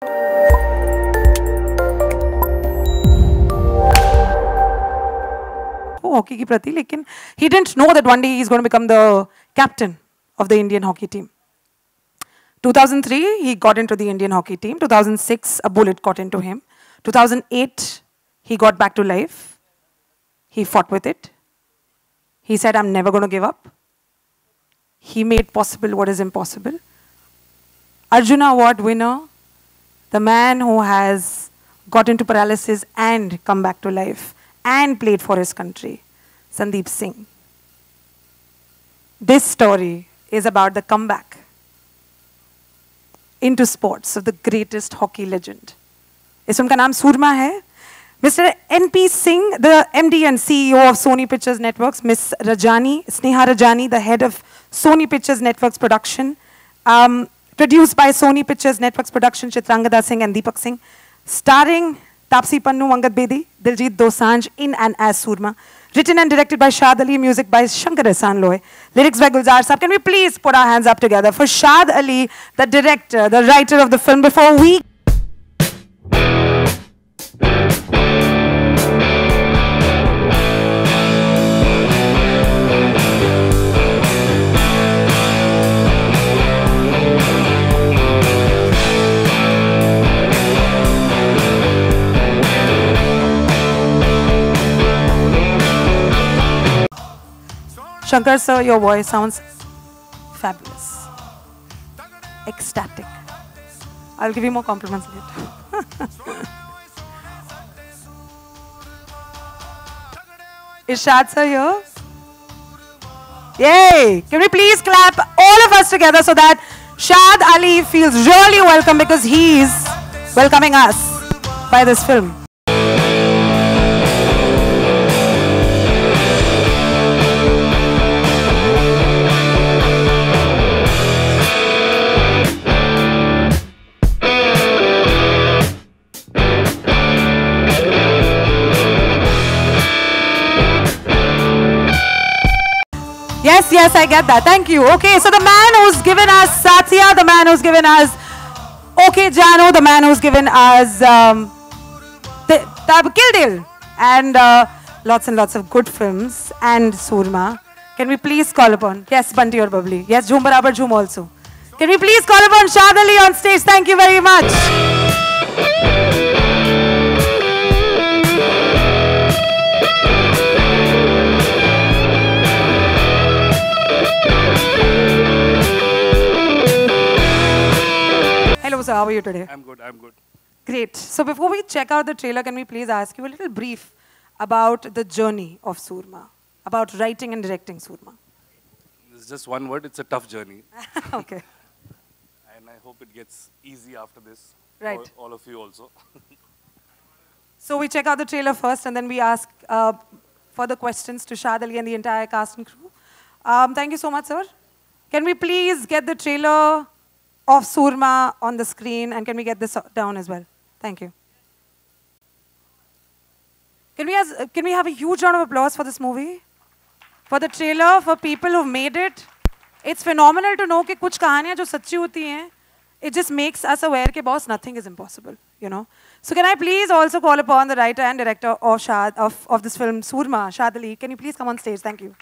hockey ki prati, lekin he didn't know that one day he's going to become the captain of the Indian hockey team. 2003, he got into the Indian hockey team. 2006, a bullet got into him. 2008, he got back to life. He fought with it. He said, I'm never going to give up. He made possible what is impossible. Arjuna Award winner, the man who has got into paralysis and come back to life and played for his country, Sandeep Singh. This story is about the comeback into sports of the greatest hockey legend. इस film का नाम सूरमा है. Mr. N.P. Singh, the MD and CEO of Sony Pictures Networks, Miss Rajani, Sneha Rajani, the head of Sony Pictures Networks production, produced by Sony Pictures Networks production, Chitrangada Singh and Deepak Singh, starring Taapsee Pannu, Angad Bedi, Diljit Dosanjh in and as Surma, written and directed by Shad Ali, music by Shankar Ehsaan Loy, lyrics by Gulzar Saab. Can we please put our hands up together for Shad Ali, the director, the writer of the film, before we... Shankar sir, your voice sounds fabulous, ecstatic. I'll give you more compliments later. Is Shad sir here? Yay! Can we please clap all of us together so that Shad Ali feels really welcome because he's welcoming us by this film. Yes, yes, I get that. Thank you. Okay, so the man who's given us Satya, the man who's given us OK Jano, the man who's given us Kill Dil, and lots and lots of good films, and Surma. Can we please call upon, yes, Bunty or Bubbly, yes, Jhoom Barabar Jhoom also. Can we please call upon Shad Ali on stage? Thank you very much. Hello sir, how are you today? I'm good, I'm good. Great. So before we check out the trailer, can we please ask you a little brief about the journey of Surma, about writing and directing Surma? It's just one word, it's a tough journey. Okay. And I hope it gets easy after this. Right. For all of you also. So we check out the trailer first and then we ask further questions to Shad Ali and the entire cast and crew. Thank you so much, sir. Can we please get the trailer of Surma on the screen, and can we get this down as well? Thank you. Can we have a huge round of applause for this movie? For the trailer, for people who've made it. It's phenomenal to know that कुछ कहानियाँ जो सच्ची होती हैं, it just makes us aware that boss, nothing is impossible, you know. So can I please also call upon the writer and director of this film, Surma, Shad Ali. Can you please come on stage? Thank you.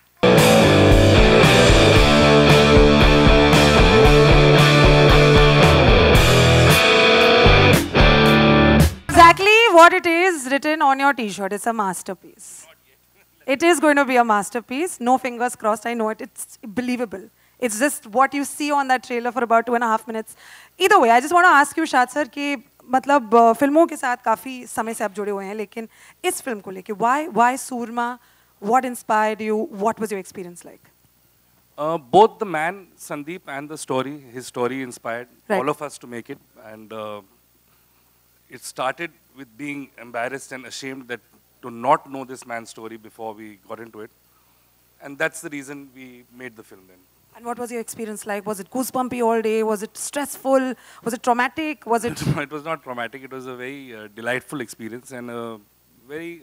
Exactly what it is written on your t-shirt. It's a masterpiece. It is going to be a masterpiece. No fingers crossed, I know it. It's believable. It's just what you see on that trailer for about 2.5 minutes. Either way, I just want to ask you, Shad sir, कि मतलब फिल्मों के साथ काफ़ी समय से आप जुड़े हुए हैं, लेकिन इस फिल्म को लेके why Surma? What inspired you? What was your experience like? Both the man, Sandeep, and the story, his story inspired all of us to make it. And it started with being embarrassed and ashamed that to not know this man's story before we got into it. And that's the reason we made the film then. And what was your experience like? Was it goosebumpy all day? Was it stressful? Was it traumatic? Was it... It was not traumatic. It was a very delightful experience and a very,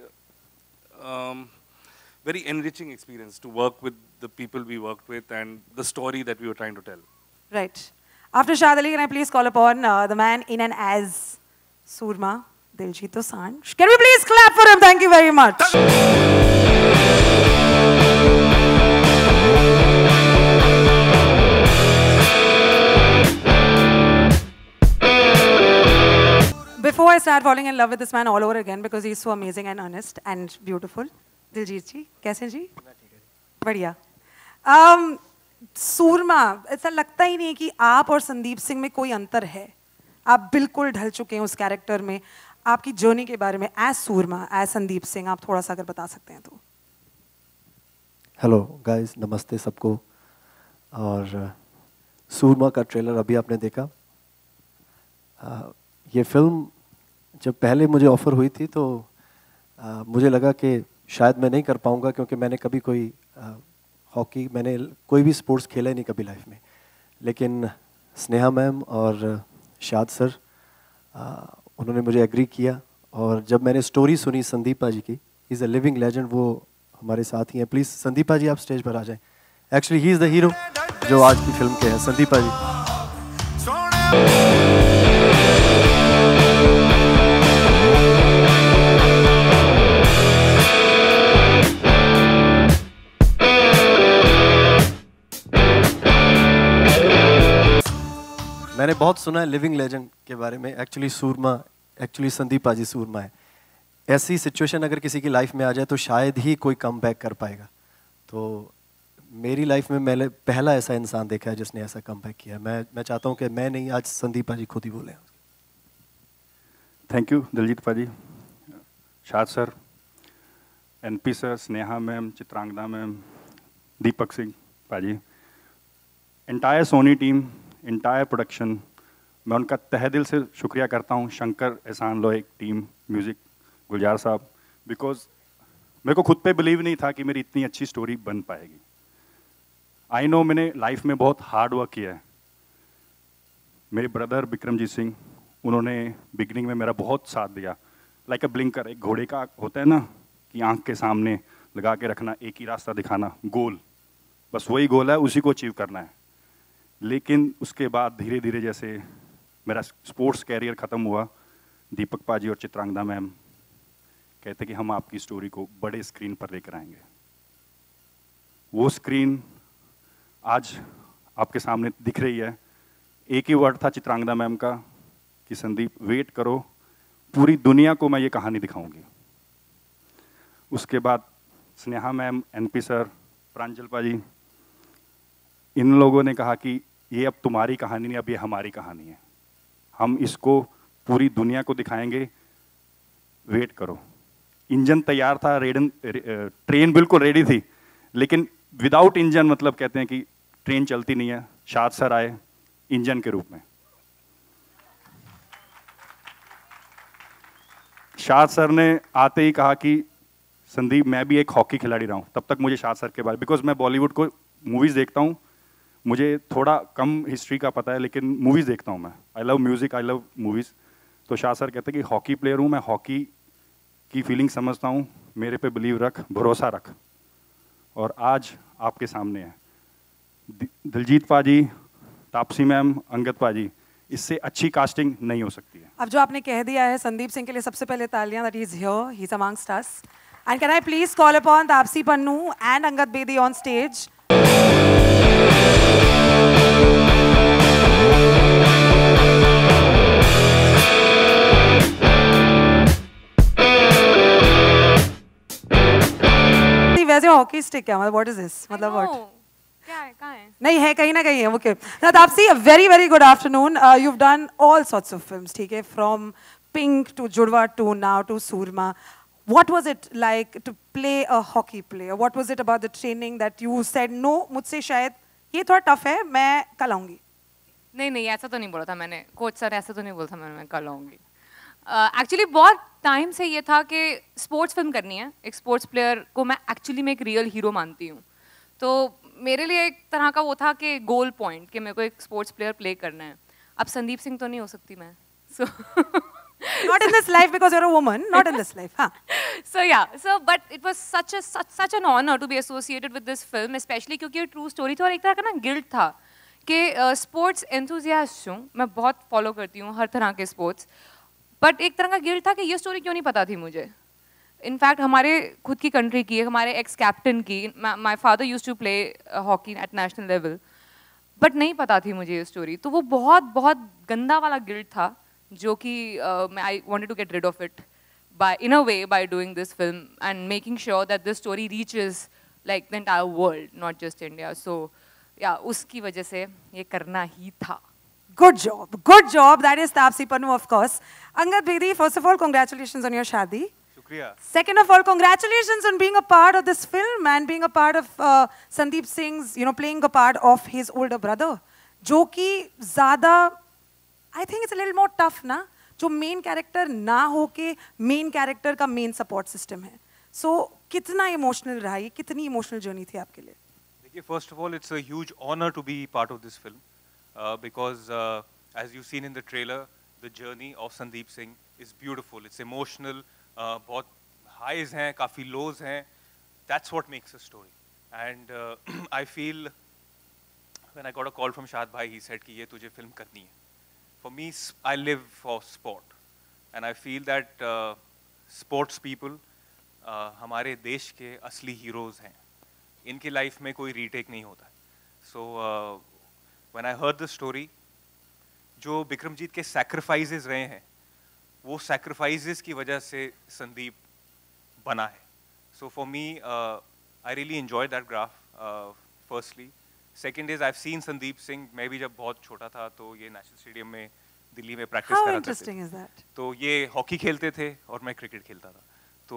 very enriching experience to work with the people we worked with and the story that we were trying to tell. Right. After Shad Ali, can I please call upon the man in and as Surma Diljit Dosanjh. Can we please clap for him? Thank you very much. Before I start falling in love with this man all over again because he's so amazing and honest and beautiful, Diljit ji, कैसे जी? बढ़िया. सूरमा, ऐसा लगता ही नहीं कि आप और संदीप सिंह में कोई अंतर है. आप बिल्कुल ढल चुके हैं उस कैरेक्टर में. आपकी जर्नी के बारे में एज सूरमा, एज संदीप सिंह, आप थोड़ा सा अगर बता सकते हैं तो. हेलो गाइस, नमस्ते सबको. और सूरमा का ट्रेलर अभी आपने देखा. ये फिल्म जब पहले मुझे ऑफ़र हुई थी तो मुझे लगा कि शायद मैं नहीं कर पाऊँगा, क्योंकि मैंने कभी कोई हॉकी, मैंने कोई भी स्पोर्ट्स खेला ही नहीं कभी लाइफ में. लेकिन स्नेहा मैम और शाद सर, उन्होंने मुझे एग्री किया. और जब मैंने स्टोरी सुनी संदीपा जी की, he is a living legend, वो हमारे साथ ही हैं. प्लीज़ संदीपा जी आप स्टेज पर आ जाएं. Actually he is the hero जो आज की फिल्म के हैं. संदीपा जी. मैंने बहुत सुना है लिविंग लेजेंड के बारे में. एक्चुअली संदीपा जी सूरमा है. ऐसी सिचुएशन अगर किसी की लाइफ में आ जाए तो शायद ही कोई कम बैक कर पाएगा. तो मेरी लाइफ में मैंने पहला ऐसा इंसान देखा है जिसने ऐसा कम बैक किया. मैं चाहता हूँ कि मैं नहीं, आज संदीपा जी खुद ही बोले. Thank you Diljit paaji, Shaad sir, NP sir, Sneha ma'am, Chitrangada ma'am, Deepak Singh paaji, entire Sony team, entire production, मैं उनका तहे दिल से शुक्रिया करता हूँ. शंकर, एहसान लोए टीम, म्यूज़िक, गुलजार साहब, बिकॉज मेरे को खुद पे बिलीव नहीं था कि मेरी इतनी अच्छी स्टोरी बन पाएगी. आई नो मैंने लाइफ में बहुत हार्ड वर्क किया है. मेरे ब्रदर विक्रमजीत सिंह, उन्होंने बिगनिंग में मेरा बहुत साथ दिया. लाइक अ ब्लिंकर, एक घोड़े का होता है ना कि आँख के सामने लगा के रखना, एक ही रास्ता दिखाना, गोल, बस वही गोल है, उसी को अचीव करना है. लेकिन उसके बाद धीरे धीरे जैसे मेरा स्पोर्ट्स कैरियर ख़त्म हुआ, दीपक पाजी और चित्रांगदा मैम कहते कि हम आपकी स्टोरी को बड़े स्क्रीन पर लेकर आएंगे. वो स्क्रीन आज आपके सामने दिख रही है. एक ही वर्ड था चित्रांगदा मैम का कि संदीप वेट करो, पूरी दुनिया को मैं ये कहानी दिखाऊंगी. उसके बाद Sneha ma'am, NP sir, Pranjal paaji, इन लोगों ने कहा कि ये अब तुम्हारी कहानी नहीं, अब ये हमारी कहानी है. हम इसको पूरी दुनिया को दिखाएंगे, वेट करो. इंजन तैयार था, ट्रेन बिल्कुल रेडी थी, लेकिन विदाउट इंजन मतलब कहते हैं कि ट्रेन चलती नहीं है. शाद सर आए इंजन के रूप में. शाद सर ने आते ही कहा कि संदीप मैं भी एक हॉकी खिलाड़ी रहा हूँ. तब तक मुझे शाद सर के बारे, बिकॉज मैं बॉलीवुड को मूवीज़ देखता हूँ, मुझे थोड़ा कम हिस्ट्री का पता है, लेकिन मूवीज़ देखता हूँ मैं. I love music, I love movies. तो शाह सर कहते हैं कि हॉकी प्लेयर हूँ मैं, हॉकी की फीलिंग समझता हूँ, मेरे पे बिलीव रख, भरोसा रख. और आज आपके सामने है दिलजीत पाजी, तापसी मैम, अंगद पाजी. इससे अच्छी कास्टिंग नहीं हो सकती है. अब जो आपने कह दिया है संदीप सिंह के लिए सबसे पहले तालियां, that he is here, he is amongst us. And can I please call upon Taapsee Pannu and Angad Bedi on stage? वैसे हॉकी स्टिक क्या मतलब, व्हाट इज दिस, मतलब व्हाट क्या है, कहाँ है? नहीं है, कहीं ना कहीं है. Okay, now Taapsee, a very very good afternoon. You've done all sorts of films, ठीक है, from Pink to Judwa to now to Surma. What was it like to play a hockey player? What was it about the training that you said no, मुझसे शायद ये थोड़ा tough है, मैं कल आऊंगी? नहीं, ऐसा तो नहीं बोला था मैंने. कोच सर ऐसा तो नहीं बोला था मैं कल आऊंगी. एक्चुअली बहुत टाइम से ये था कि स्पोर्ट्स फिल्म करनी है. एक स्पोर्ट्स प्लेयर को मैं एक्चुअली में एक रियल हीरो मानती हूँ. तो मेरे लिए एक तरह का वो था कि गोल पॉइंट कि मेरे को एक स्पोर्ट्स प्लेयर प्ले करना है. अब संदीप सिंह तो नहीं हो सकती मैं. सो not in this life because you're a woman, not in this life. But it was such an honor to be associated with this film, especially क्योंकि ये ट्रू स्टोरी थी. और एक तरह का ना गिल्ट था कि स्पोर्ट्स एंथुजियास्ट हूँ मैं, बहुत फॉलो करती हूँ हर तरह के स्पोर्ट्स. बट एक तरह का गिल्ट था कि ये स्टोरी क्यों नहीं पता थी मुझे. इनफैक्ट हमारे खुद की कंट्री की, हमारे एक्स कैप्टन की, my father use to play hockey at national level, but नहीं पता थी मुझे ये स्टोरी. तो वो बहुत बहुत गंदा वाला गिल्ट था जो कि I wanted to get rid of it by in a way by doing this film and making sure that this story reaches like the entire world, not just India. So yeah, uski wajah se ye karna hi tha. Good job. Good job. That is Taapsee Pannu, of course. Angad Bedi, first of all, congratulations on your shadi. Shukriya. Second of all, congratulations on being a part of this film and being a part of Sandeep Singh's, playing a part of his older brother. जो कि ज़्यादा, I think it's a little more tough, ना? जो main character ना हो के main character का main support system है. सो कितना इमोशनल रहा ये, कितनी इमोशनल जर्नी थी आपके लिए? देखिए, first of all it's a huge honour to be part of this film because as you seen in the trailer the journey of Sandeep Singh is beautiful, it's emotional, बहुत highs हैं, काफ़ी लोज हैं. That's what makes a story. And I feel when I got a call from Shaad भाई, he said कि ये तुझे film करनी है. For me, I live for sport, and I feel that sports people हमारे देश के असली हीरोज हैं. इनकी लाइफ में कोई रीटेक नहीं होता. So when I heard the story, जो विक्रमजीत के sacrifices रहे हैं, वो sacrifices की वजह से संदीप बना है. So for me, I really enjoyed that graph. Firstly. Second is I've seen Sandeep Singh. मैं भी जब बहुत छोटा था तो ये नेशनल स्टेडियम में दिल्ली में प्रैक्टिस करा करते थे. How interesting is that? तो ये हॉकी खेलते थे और मैं क्रिकेट खेलता था. तो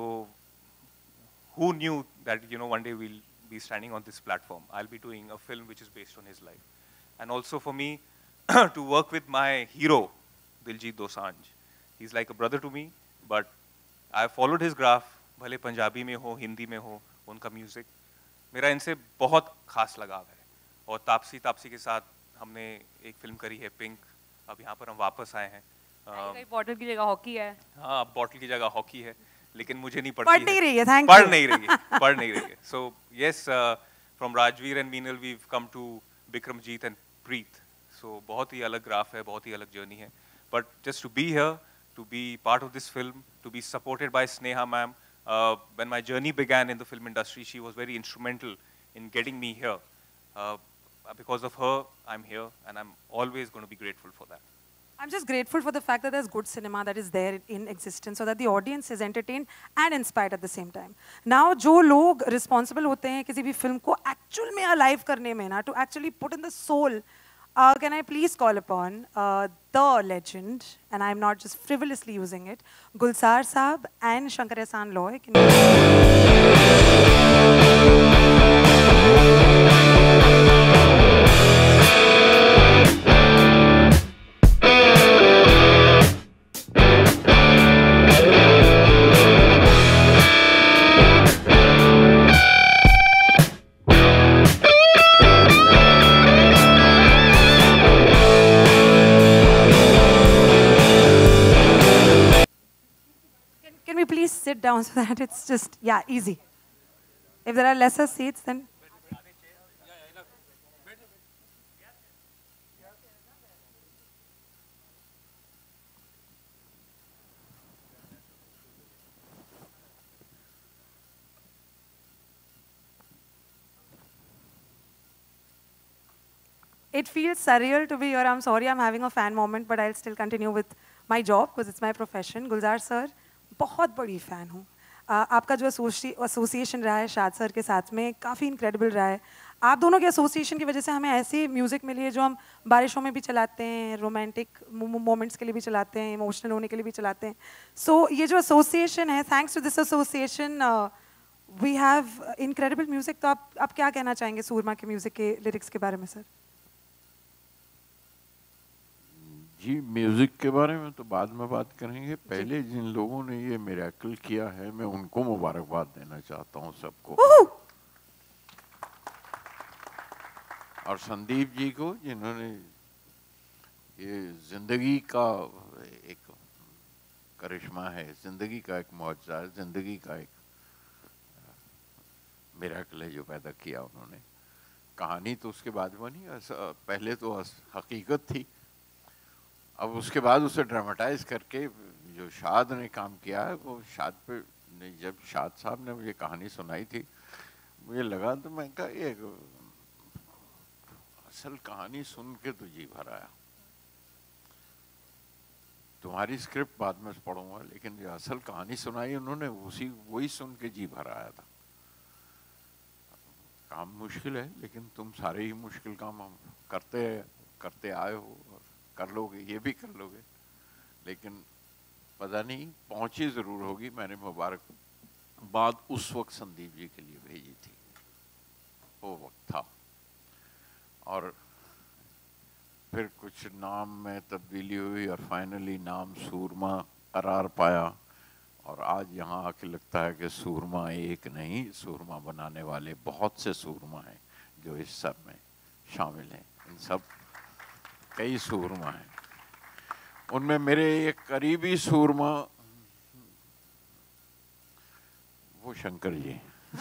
who knew that one day we'll be standing on this platform. I'll be doing a film which is based on his life. And also for me to work with my hero Diljit Dosanjh. He's like a brother to me, but I followed his graph. भले पंजाबी में हो, हिंदी में हो, उनका music मेरा इनसे बहुत खास लगाव है. और तापसी के साथ हमने एक फिल्म करी है पिंक. अब यहाँ पर हम वापस आए हैं. बॉटल की जगह हॉकी है. हाँ, बॉटल की जगह हॉकी है, लेकिन मुझे नहीं पढ़ती. पढ़ नहीं रही है, थैंक यू. पढ़ नहीं रही है. So yes, from Rajveer and Meenal we come to Vikramjeet and Preet. So बहुत ही अलग ग्राफ है, बहुत ही अलग जर्नी है. But just to be here, to be part of this film, to be supported by Sneha ma'am. When my journey began in the film industry, she was very instrumental in getting me here. Because of her, I'm here, and I'm always going to be grateful for that. I'm just grateful for the fact that there's good cinema that is there in existence, so that the audience is entertained and inspired at the same time. Now, जो लोग responsible होते हैं किसी भी film को actual में alive करने में ना, to actually put in the soul, can I please call upon the legend, and I'm not just frivolously using it, Gulzar Saab and Shankar Ehsaan Loy. Can we please sit down so that it's just, easy. If there are lesser seats, then... It feels surreal to be here. I'm sorry I'm having a fan moment, but I'll still continue with my job because it's my profession. Gulzar sir, बहुत बड़ी fan हूँ. आपका जो association रहा है शाद sir के साथ में काफ़ी इनक्रेडिबल रहा है. आप दोनों के एसोसिएशन की वजह से हमें ऐसी म्यूज़िक मिली है जो हम बारिशों में भी चलाते हैं, रोमांटिक मोमेंट्स के लिए भी चलाते हैं, इमोशनल होने के लिए भी चलाते हैं. सो ये जो एसोसिएशन है, thanks to this association we have incredible music. तो आप क्या कहना चाहेंगे सूरमा के म्यूज़िक के लिरिक्स के बारे में सर? जी, म्यूज़िक के बारे में तो बाद में बात करेंगे. पहले जिन लोगों ने ये मिरेकल किया है, मैं उनको मुबारकबाद देना चाहता हूँ सबको. और संदीप जी को, जिन्होंने ये ज़िंदगी का एक करिश्मा है, ज़िंदगी का एक मौजज़ा है, ज़िंदगी का एक मिरेकल है जो पैदा किया उन्होंने. कहानी तो उसके बाद बनी, पहले तो हकीकत थी, अब उसके बाद उसे ड्रामेटाइज करके जो शाद ने काम किया है वो शाद पे जब शाद साहब ने मुझे कहानी सुनाई थी मुझे लगा तो मैं कहा ये असल कहानी सुन के तो जी भर आया। तुम्हारी स्क्रिप्ट बाद में पढ़ूंगा लेकिन जो असल कहानी सुनाई उन्होंने वही सुन के जी भर आया था। काम मुश्किल है लेकिन तुम सारे ही मुश्किल काम हम करते आए हो और कर लोगे, ये भी कर लोगे। लेकिन पता नहीं पहुंची जरूर होगी। मैंने मुबारकबाद उस वक्त संदीप जी के लिए भेजी थी, वो वक्त था। और फिर कुछ नाम में तब्दीली हुई और फाइनली नाम सूरमा करार पाया। और आज यहाँ आके लगता है कि सूरमा एक नहीं, सूरमा बनाने वाले बहुत से सूरमा हैं जो इस सब में शामिल हैं। इन सब कई सूरमा हैं, उनमें मेरे एक करीबी सूरमा वो शंकर जी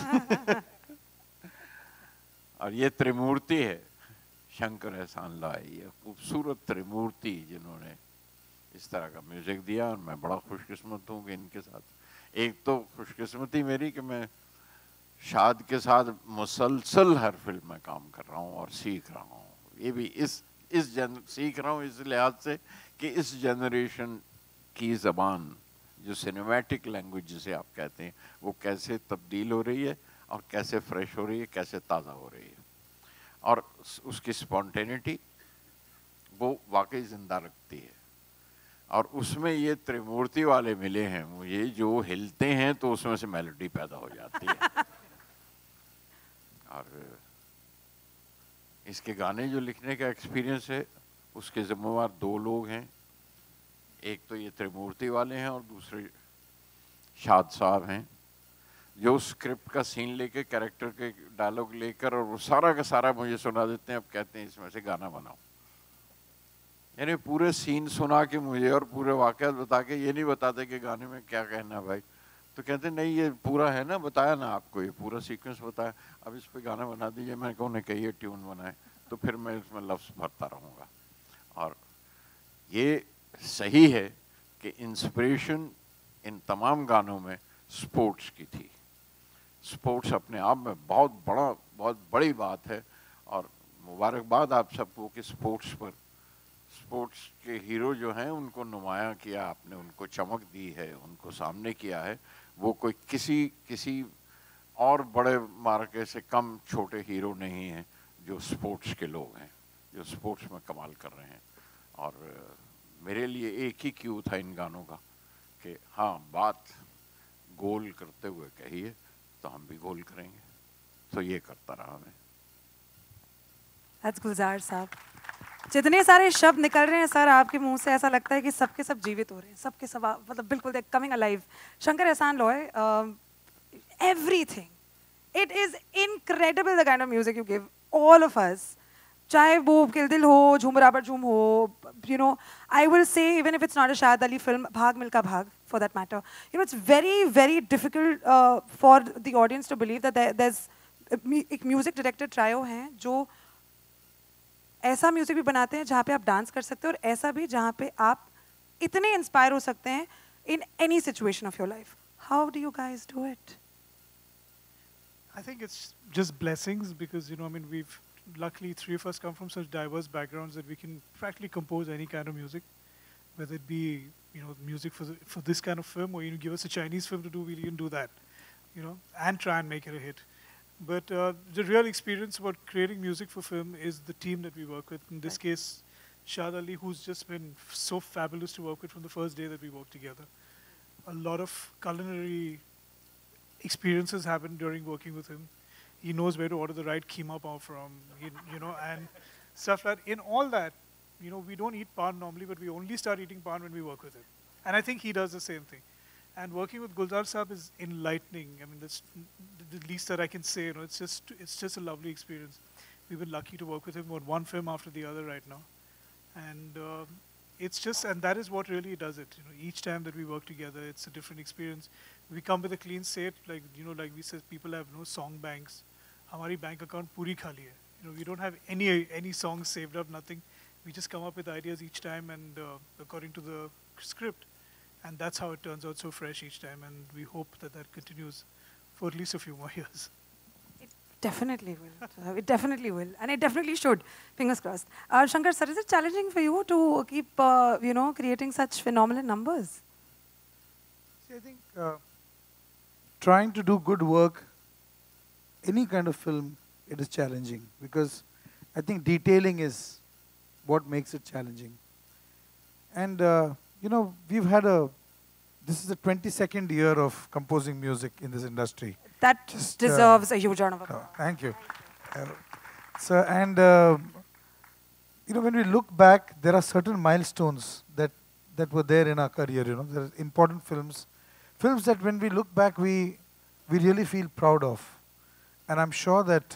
और ये त्रिमूर्ति है शंकर एहसान लाई, ये खूबसूरत त्रिमूर्ति जिन्होंने इस तरह का म्यूजिक दिया। और मैं बड़ा खुशकिस्मत हूँ कि इनके साथ, एक तो खुशकिस्मती मेरी कि मैं शाद के साथ मुसलसल हर फिल्म में काम कर रहा हूँ और सीख रहा हूँ। ये भी सीख रहा हूँ इस लिहाज से कि इस जनरेशन की ज़बान जो सिनेमैटिक लैंग्वेज जिसे आप कहते हैं वो कैसे तब्दील हो रही है और कैसे फ्रेश हो रही है, कैसे ताज़ा हो रही है। और उसकी स्पॉन्टेनिटी वो वाकई ज़िंदा रखती है। और उसमें ये त्रिमूर्ति वाले मिले हैं मुझे जो हिलते हैं तो उसमें से मेलोडी पैदा हो जाती है। और इसके गाने जो लिखने का एक्सपीरियंस है उसके जिम्मेवार दो लोग हैं, एक तो ये त्रिमूर्ति वाले हैं और दूसरे शाद साहब हैं जो स्क्रिप्ट का सीन लेके कैरेक्टर के डायलॉग लेकर और वो सारा का सारा मुझे सुना देते हैं। अब कहते हैं इसमें से गाना बनाओ, यानी पूरे सीन सुना के मुझे और पूरे वाक़यात बता के, ये नहीं बताते कि गाने में क्या कहना है भाई। तो कहते नहीं ये पूरा है ना, बताया ना आपको, ये पूरा सीक्वेंस बताया, अब इस पे गाना बना दीजिए। मैंने कहा उन्हें कहिए ट्यून बनाए, तो फिर मैं इसमें लफ्ज़ भरता रहूँगा। और ये सही है कि इंस्पिरेशन इन तमाम गानों में स्पोर्ट्स की थी। स्पोर्ट्स अपने आप में बहुत बड़ी बात है। और मुबारकबाद आप सबको कि स्पोर्ट्स के हीरो जो हैं उनको नुमाया किया आपने, उनको चमक दी है, उनको सामने किया है। वो कोई किसी और बड़े मार्के से कम छोटे हीरो नहीं हैं जो स्पोर्ट्स के लोग हैं, जो स्पोर्ट्स में कमाल कर रहे हैं। और मेरे लिए एक ही क्यू था इन गानों का कि हाँ बात गोल करते हुए कहिए तो हम भी गोल करेंगे। तो ये करता रहा मैं। That's गुलजार साहब। जितने सारे शब्द निकल रहे हैं सर आपके मुंह से, ऐसा लगता है कि सबके सब जीवित हो रहे हैं, सबके सब मतलब बिल्कुल coming alive. Shankar Ehsaan Loy, everything, it is incredible the kind of music you give all of us. चाहे वो किल दिल हो, झूम बराबर झूम हो, you know, I will say even if it's not a Shahid Ali film, Bhag Milka Bhag for that matter, you know, it's very difficult for the audience to believe that there's एक music director trio हैं जो ऐसा music भी बनाते हैं जहाँ पे आप डांस कर सकते हो और ऐसा भी जहाँ पे आप इतने इंस्पायर हो सकते हैं in any situation of your life. How do you guys do it? I think it's just blessings because, you know, I mean, we've luckily three of us come from such diverse backgrounds that we can practically compose any kind of music, whether it be, you know, music for this kind of film, or you give us a Chinese film to do, we can do that, you know, and try and make it a hit. But the real experience about creating music for film is the team that we work with. In this case, Shahid Ali, who's just been so fabulous to work with from the first day that we worked together. A lot of culinary experiences happened during working with him. He knows where to order the right keema pav from, you know, and stuff like that. In all that, you know, we don't eat paan normally, but we only start eating paan when we work with him. And I think he does the same thing. And working with Gulzar Saab is enlightening. I mean, that's the least that I can say. You know, it's just a lovely experience. We've been lucky to work with him on one film after the other right now. And it's just, and that is what really does it. You know, each time that we work together, it's a different experience. We come with a clean slate, like, you know, like we said, people have no song banks. Hamari bank account puri khali hai. You know, we don't have any songs saved up, nothing. We just come up with ideas each time and according to the script. And that's how it turns out so fresh each time. And we hope that that continues for at least a few more years. Definitely will. It definitely will. And it definitely should. Fingers crossed. Shankar sir, is it challenging for you to keep, creating such phenomenal numbers? See, I think trying to do good work, any kind of film, it is challenging. Because I think detailing is what makes it challenging. And, we've had this is the 22nd year of composing music in this industry. That deserves a huge round of applause. Thank you. When we look back, there are certain milestones that were there in our career. There are important films that when we look back, we really feel proud of. And I'm sure that,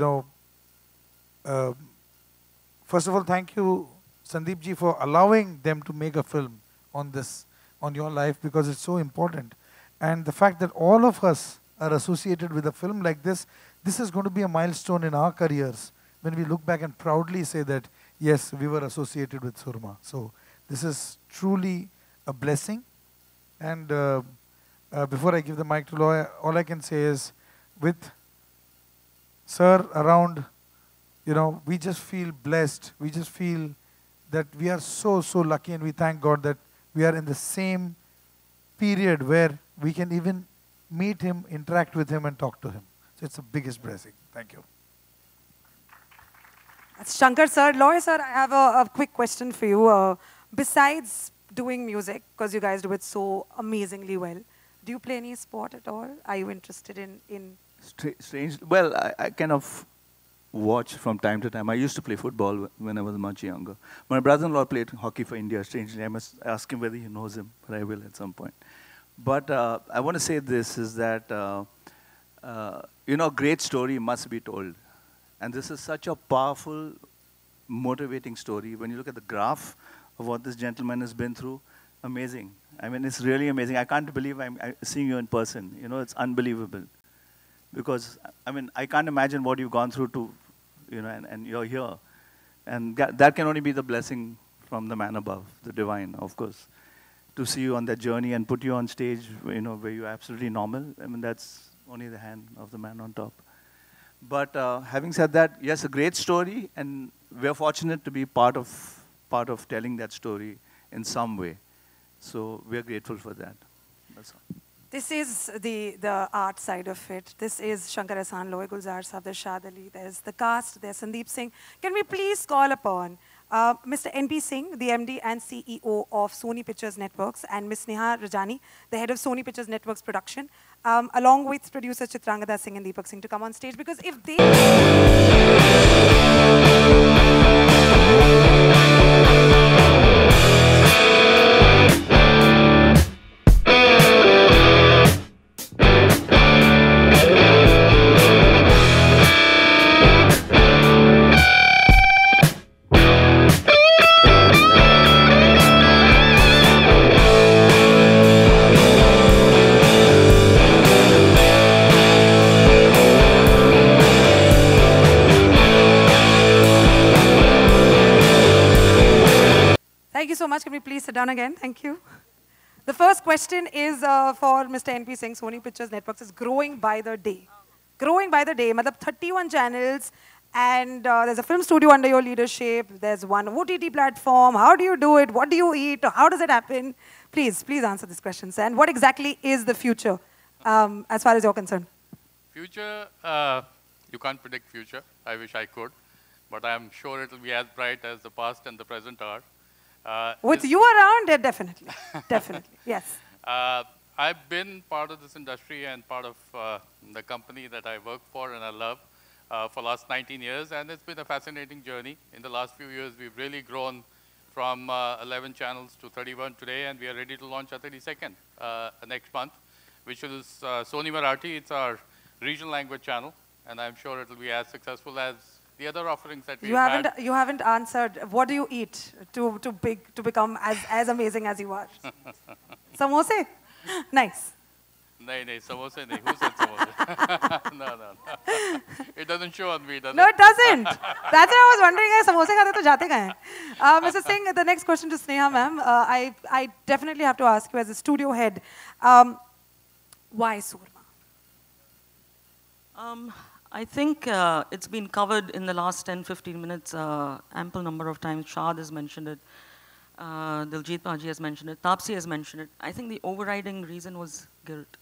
first of all, thank you, Sandeep ji, for allowing them to make a film on this, on your life, because it's so important. And the fact that all of us are associated with a film like this is going to be a milestone in our careers when we look back and proudly say that, yes, we were associated with Surma. So this is truly a blessing. And before I give the mic to Loy, all I can say is, with Sir around, we just feel blessed. We just feel that we are so, so lucky, and we thank God that we are in the same period where we can even meet him, interact with him, and talk to him. So it's the biggest blessing. Thank you. That's Shankar sir. Loy sir, I have a quick question for you. Besides doing music, because you guys do it so amazingly well, do you play any sport at all? Are you interested in Strange. Well, I kind of watch from time to time. I used to play football when I was much younger. My brother-in-law played hockey for India. Strangely, I must ask him whether he knows him, but I will at some point. But I want to say this is that, great story must be told. And this is such a powerful, motivating story. When you look at the graph of what this gentleman has been through, amazing. I mean, it's really amazing. I can't believe I'm seeing you in person. It's unbelievable. Because, I can't imagine what you've gone through to, and you're here. And that can only be the blessing from the man above, the divine, of course. To see you on that journey and put you on stage, where you're absolutely normal, that's only the hand of the man on top. But having said that, yes, a great story, and we're fortunate to be part of telling that story in some way. So we're grateful for that. That's all. This is the art side of it. This is Shankar Ehsaan, Loy Gulzar Saab, there's Shad Ali, there's the cast, there's Sandeep Singh. Can we please call upon Mr. N.P. Singh, the MD and CEO of Sony Pictures Networks, and Ms. Sneha Rajani, the head of Sony Pictures Networks production, along with producer Chitrangada Singh and Deepak Singh, to come on stage, because if they... Thank you so much. Can we please sit down again? Thank you. The first question is for Mr. N.P. Singh. Sony Pictures Networks is growing by the day. Growing by the day. Matlab 31 channels, and there's a film studio under your leadership. There's one OTT platform. How do you do it? What do you eat? How does it happen? Please answer these questions. And what exactly is the future as far as you're concerned? Future, you can't predict future. I wish I could. But I'm sure it will be as bright as the past and the present are. With you around, yeah, definitely. Definitely, yes. I've been part of this industry and part of the company that I work for and I love for the last 19 years, and it's been a fascinating journey. In the last few years, we've really grown from 11 channels to 31 today, and we are ready to launch our 32nd next month, which is Sony Marathi. It's our regional language channel, and I'm sure it will be as successful as the other offerings that we've had. You haven't answered. What do you eat to become as amazing as you are? Samosa? Nice. nahi, samosa nahi. Who said samosa? No. It doesn't show on me, does it? No, it doesn't. That's what I was wondering. Samosa khate to jate kahan hai? Mr. Singh, the next question to Sneha, ma'am. I definitely have to ask you as a studio head, why Surma? I think it's been covered in the last 10-15 minutes, ample number of times. Shad has mentioned it. Diljit Paji has mentioned it. Taapsee has mentioned it. I think the overriding reason was guilt.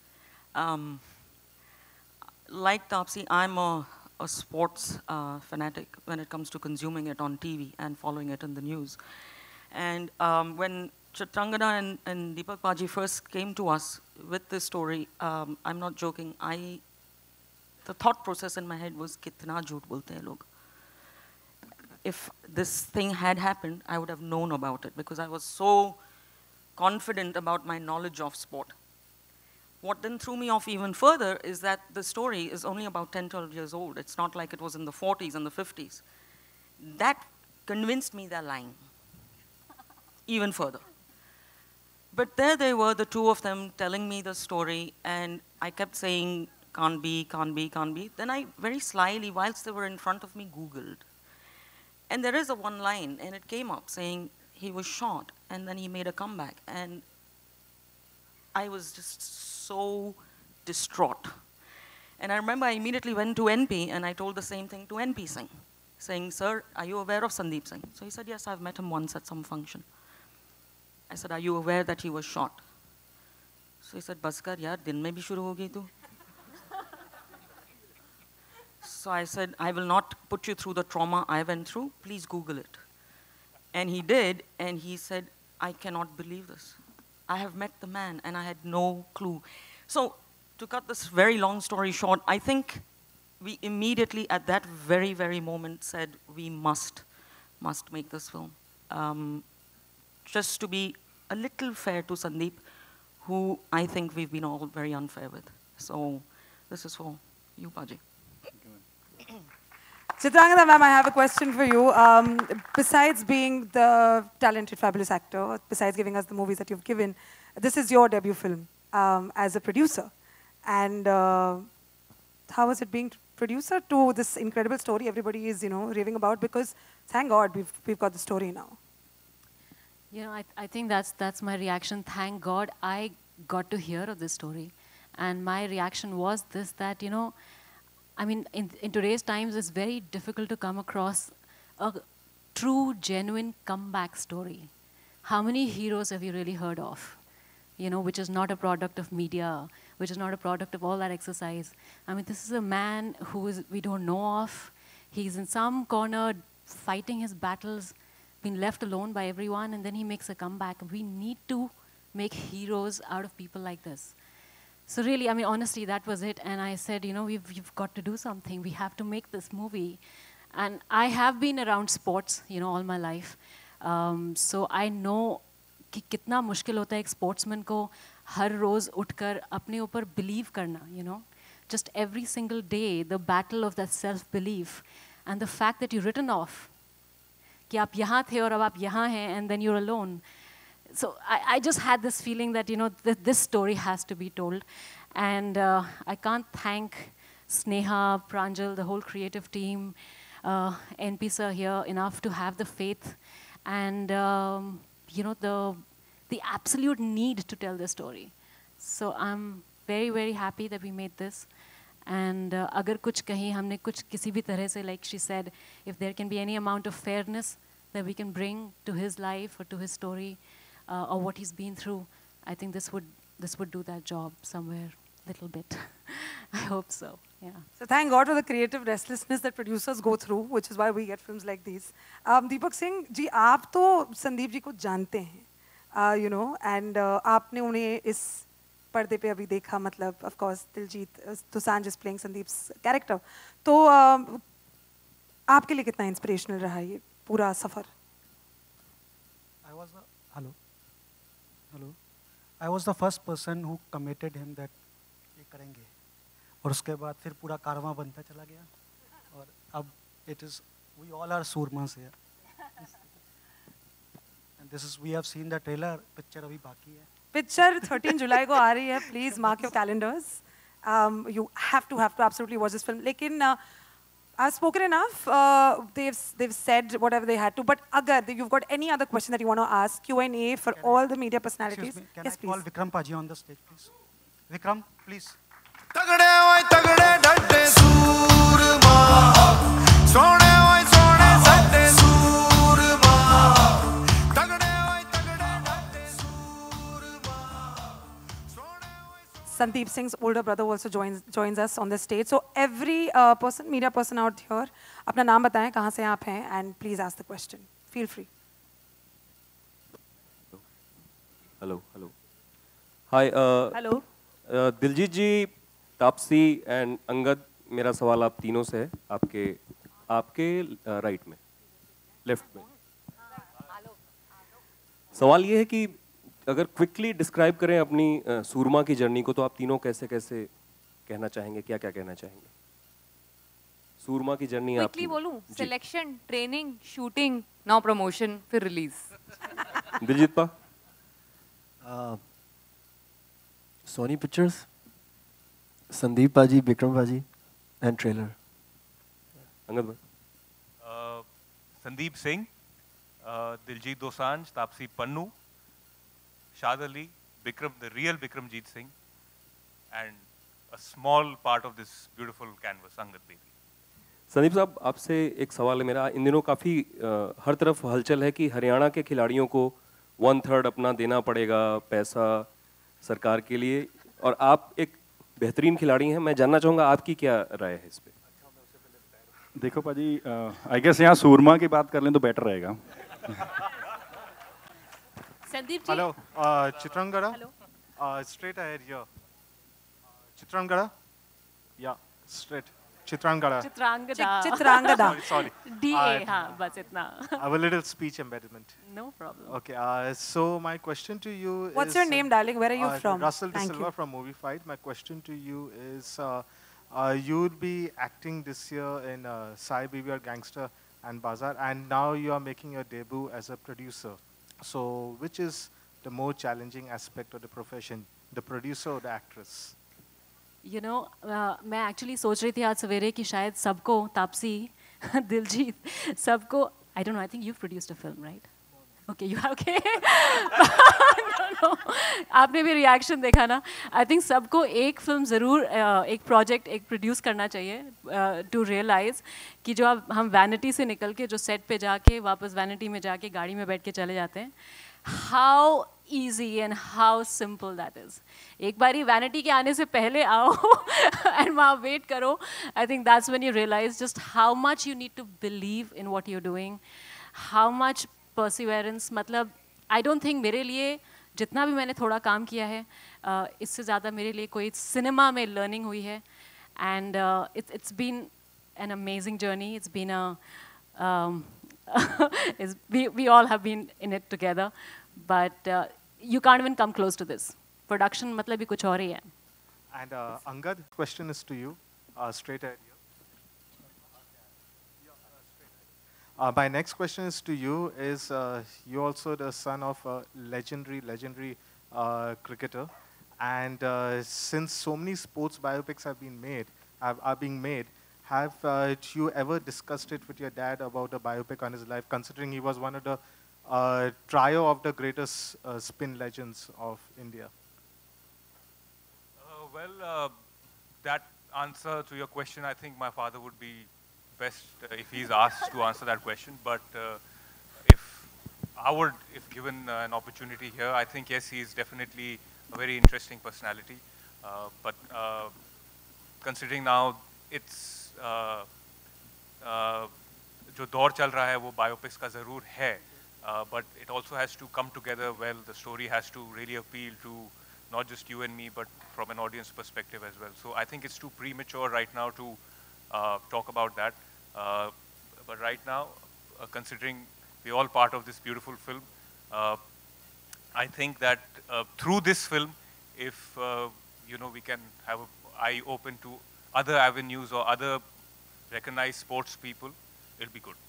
Like Taapsee, I'm a sports fanatic when it comes to consuming it on TV and following it in the news. And when Chitrangada and Deepak Paji first came to us with this story, I'm not joking, the thought process in my head was, kitna jhoot bolte hain log. If this thing had happened, I would have known about it because I was so confident about my knowledge of sport. What then threw me off even further is that the story is only about 10, 12 years old. It's not like it was in the 40s and the 50s. That convinced me they're lying even further. But there they were, the two of them telling me the story, and I kept saying, can't be, can't be, can't be. Then I very slyly, whilst they were in front of me, Googled. And there is a one line, and it came up saying he was shot, and then he made a comeback. And I was just so distraught. And I remember I immediately went to NP, and I told the same thing to NP Singh, saying, sir, are you aware of Sandeep Singh? So he said, yes, I've met him once at some function. I said, are you aware that he was shot? So he said, Baskar, yaar, din mein bhi shuru ho gayi tu. So I said, I will not put you through the trauma I went through. Please Google it. And he did, and he said, I cannot believe this. I have met the man, and I had no clue. So to cut this very long story short, I think we immediately at that very, very moment said, we must make this film. Just to be a little fair to Sandeep, who I think we've been all very unfair with. So this is for you, Paji. Chitrangada ma'am, I have a question for you. Besides being the talented, fabulous actor, besides giving us the movies that you've given, this is your debut film as a producer. And how was it being producer to this incredible story everybody is, raving about? Because thank God we've got the story now. I think that's my reaction. Thank God I got to hear of this story. And my reaction was this, that, I mean, in today's times, it's very difficult to come across a true, genuine comeback story. How many heroes have you really heard of? Which is not a product of media, which is not a product of all that exercise. I mean, this is a man we don't know of. He's in some corner fighting his battles, been left alone by everyone, and then he makes a comeback. We need to make heroes out of people like this. So really, I mean, honestly, that was it. And I said, we've got to do something. We have to make this movie. And I have been around sports, all my life. So I know कि कितना मुश्किल होता है एक sportsman को हर रोज उठकर अपने ऊपर believe करना, Just every single day, the battle of that self-belief. And the fact that you're written off. कि आप यहाँ थे और अब आप यहाँ हैं, and then you're alone. So I just had this feeling that, this story has to be told. And I can't thank Sneha, Pranjal, the whole creative team, NP sir here enough to have the faith and, the absolute need to tell the story. So I'm very, very happy that we made this. And agar kuch kahin humne kuch kisi bhi tarah se, like she said, if there can be any amount of fairness that we can bring to his life or to his story, or what he's been through, I think this would do that job somewhere, little bit. I hope so, yeah. So thank God for the creative restlessness that producers go through, which is why we get films like these. Deepak Singh ji, आप तो संदीप जी को जानते हैं, and आपने उन्हें इस पर्दे पे अभी देखा, मतलब, of course, Diljit Dosanjh is playing Sandeep's character. तो आपके लिए कितना inspirational रहा ये पूरा सफर? I was the first person who committed him that ये करेंगे, और उसके बाद फिर पूरा कारवां बनता चला गया, और अब we all are Surmas here. And we have seen the trailer, picture अभी बाकी है. Picture 13 July को आ रही है. Please mark your calendars. You have to absolutely watch this film. लेकिन I've spoken enough. They've said whatever they had to. But Agar, you've got any other question that you want to ask? Q&A for all the media personalities. Excuse me, can yes, I call please. Vikram Paji on the stage, please? Vikram, please. तगड़े ओए तगड़े डटे सूरमा सोने ओए सोने सटे सूरमा तगड़े ओए तगड़े डटे सूरमा Sandeep Singh's older brother also joins us on the stage. So every media person out here, अपना नाम बताएं, कहाँ से आप हैं, and please ask the question. Feel free. Hello. Hi. Hello. Diljit ji, Taapsee and Angad, मेरा सवाल आप तीनों से है, आपके राइट में, लेफ्ट में. सवाल ये है कि अगर क्विकली डिस्क्राइब करें अपनी सूरमा की जर्नी को, तो आप तीनों कैसे कहना चाहेंगे, क्या कहना चाहेंगे? सूरमा की जर्नी आपकी. क्विकली बोलूं? Selection, training, shooting, now promotion, फिर रिलीज. दिलजीत पा. Sony Pictures, Sandeep Paji, Vikram Paji, and trailer. Angad bhai. Sandeep Singh, Diljit Dosanjh, Taapsee Pannu, Shad Ali, Vikram, the real Vikramjit Singh, and a small part of this beautiful canvas, Angad baby. Sandeep साहब, आपसे एक सवाल है मेरा. इन दिनों काफ़ी हर तरफ हलचल है कि हरियाणा के खिलाड़ियों को 1/3 अपना देना पड़ेगा पैसा सरकार के लिए, और आप एक बेहतरीन खिलाड़ी हैं. मैं जानना चाहूँगा आपकी क्या राय है इस पे? देखो पाजी, आई गेस यहाँ सूरमा की बात कर लें तो बेटर रहेगा. Sandeep ji. Hello, Chitrangada. Straight ahead here. Chitrangada. Yeah, straight. Chitrangada. Chitrangada. Sorry. DA, हाँ, बस इतना. I have a little speech impediment. No problem. Okay, so my question to you is... What's your name, darling? Where are you from? Russell De Silva from Movie Fight. My question to you is, you would be acting this year in Sai Beware Gangster and Bazaar, and now you are making your debut as a producer. So which is the more challenging aspect of the profession, the producer or the actress? You know, मैं actually सोच रही थी आज सवेरे कि शायद सबको, तापसी, दिलजीत, सबको, I don't know, I think you've produced a film, right? Okay, you have, okay. No. आपने भी reaction देखा ना? I think सबको एक film ज़रूर, एक project, एक produce करना चाहिए to realize कि जो अब हम vanity से निकल के जो set पे जाके वापस vanity में जाके गाड़ी में बैठ के चले जाते हैं, how easy and how simple that is. एक बारी vanity के आने से पहले आओ and वहाँ wait करो. I think that's when you realize just how much you need to believe in what you're doing, how much perseverance. मतलब I don't think मेरे लिए जितना भी मैंने थोड़ा काम किया है, इससे ज़्यादा मेरे लिए कोई सिनेमा में learning हुई है. And it's been an amazing journey. It's been a we all have been in it together, but you can't even come close to this. Production मतलब भी कुछ और ही है. And Angad, question is to you, straight ahead here. My next question is to you. Is you also the son of a legendary cricketer, and since so many sports biopics have been made, are being made, have you ever discussed it with your dad about a biopic on his life, considering he was one of the trio of the greatest spin legends of India? Well, that answer to your question, I think my father would be best if he's asked to answer that question. But if given an opportunity here, I think yes, he's definitely a very interesting personality. But considering now it's जो दौर चल रहा है वो biopics का ज़रूर है, but it also has to come together well. The story has to really appeal to not just you and me, but from an audience perspective as well. So I think it's too premature right now to talk about that. But right now, considering we're all part of this beautiful film, I think that through this film, if we can have an eye open to other avenues or other recognized sports people, it'll be good.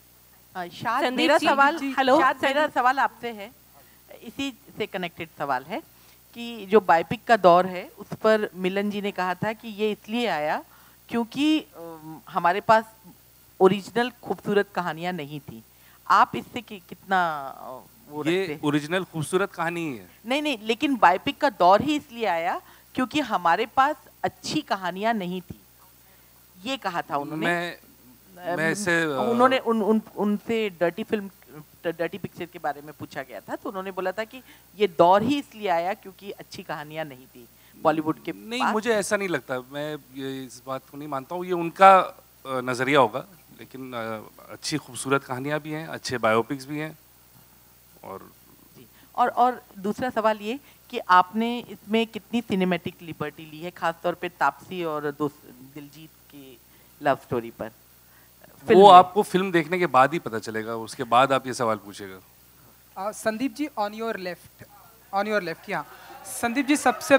शायद मेरा सवाल आपसे है, इसी से connected सवाल है कि जो बायोपिक का दौर है उस पर मिलन जी ने कहा था कि ये इसलिए आया क्योंकि हमारे पास ओरिजिनल खूबसूरत कहानियां नहीं थी। आप इससे कितना वो रखते ये हैं? ओरिजिनल खूबसूरत कहानी ही है। नहीं नहीं, लेकिन बायोपिक का दौर ही इसलिए आया क्योंकि हमारे पास अच्छी कहानियां नहीं थी, ये कहा था उन्होंने। मैं इसे उन्होंने उनसे डर्टी पिक्चर के बारे में पूछा गया था, तो उन्होंने बोला था कि ये दौर ही इसलिए आया क्योंकि अच्छी कहानियां नहीं थी बॉलीवुड के नहीं, पास। मुझे ऐसा नहीं लगता, मैं ये इस बात को नहीं मानता हूँ, ये उनका नज़रिया होगा, लेकिन अच्छी खूबसूरत कहानियाँ भी हैं, अच्छे बायोपिक्स भी हैं। और दूसरा सवाल ये कि आपने इसमें कितनी सिनेमैटिक लिबर्टी ली है, खासतौर पे तापसी और दिलजीत की लव स्टोरी पर? वो आपको फिल्म देखने के बाद ही पता चलेगा, उसके बाद आप ये सवाल पूछेगा। Sandeep ji on your left यहाँ। संदीप जी सबसे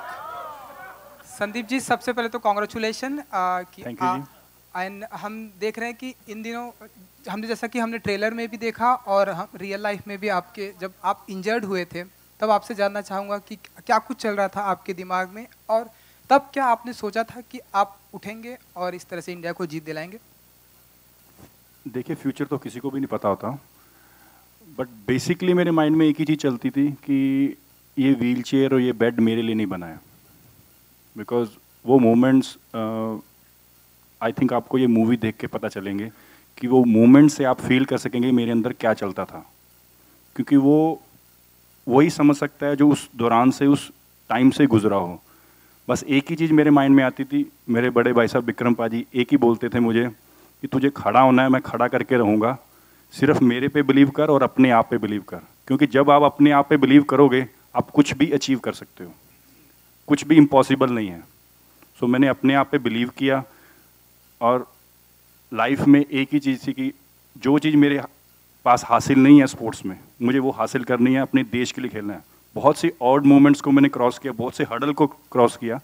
पहले तो कॉन्ग्रेचुलेशन कि एंड हम देख रहे हैं कि इन दिनों हमने जैसा कि हमने ट्रेलर में भी देखा और हम रियल लाइफ में भी आपके जब आप इंजर्ड हुए थे तब आपसे जानना चाहूँगा कि क्या कुछ चल रहा था आपके दिमाग में, और तब क्या आपने सोचा था कि आप उठेंगे और इस तरह से इंडिया को जीत दिलाएंगे? देखिए, फ्यूचर तो किसी को भी नहीं पता होता, बट बेसिकली मेरे माइंड में एक ही चीज़ चलती थी कि ये व्हील चेयर और ये बेड मेरे लिए नहीं बनाया। बिकॉज वो मोमेंट्स आई थिंक आपको ये मूवी देख के पता चलेंगे कि वो मोमेंट से आप फील कर सकेंगे मेरे अंदर क्या चलता था, क्योंकि वो वही समझ सकता है जो उस दौरान से उस टाइम से गुजरा हो। बस एक ही चीज़ मेरे माइंड में आती थी, मेरे बड़े भाई साहब विक्रम पाजी एक ही बोलते थे मुझे कि तुझे खड़ा होना है, मैं खड़ा करके रहूँगा, सिर्फ मेरे पे बिलीव कर और अपने आप पे बिलीव कर, क्योंकि जब आप अपने आप पे बिलीव करोगे आप कुछ भी अचीव कर सकते हो, कुछ भी इम्पॉसिबल नहीं है। सो मैंने अपने आप पे बिलीव किया और लाइफ में एक ही चीज़ थी कि जो चीज़ मेरे पास हासिल नहीं है स्पोर्ट्स में, मुझे वो हासिल करनी है, अपने देश के लिए खेलना है। बहुत सी ऑड मोमेंट्स को मैंने क्रॉस किया, बहुत से हडल को क्रॉस किया,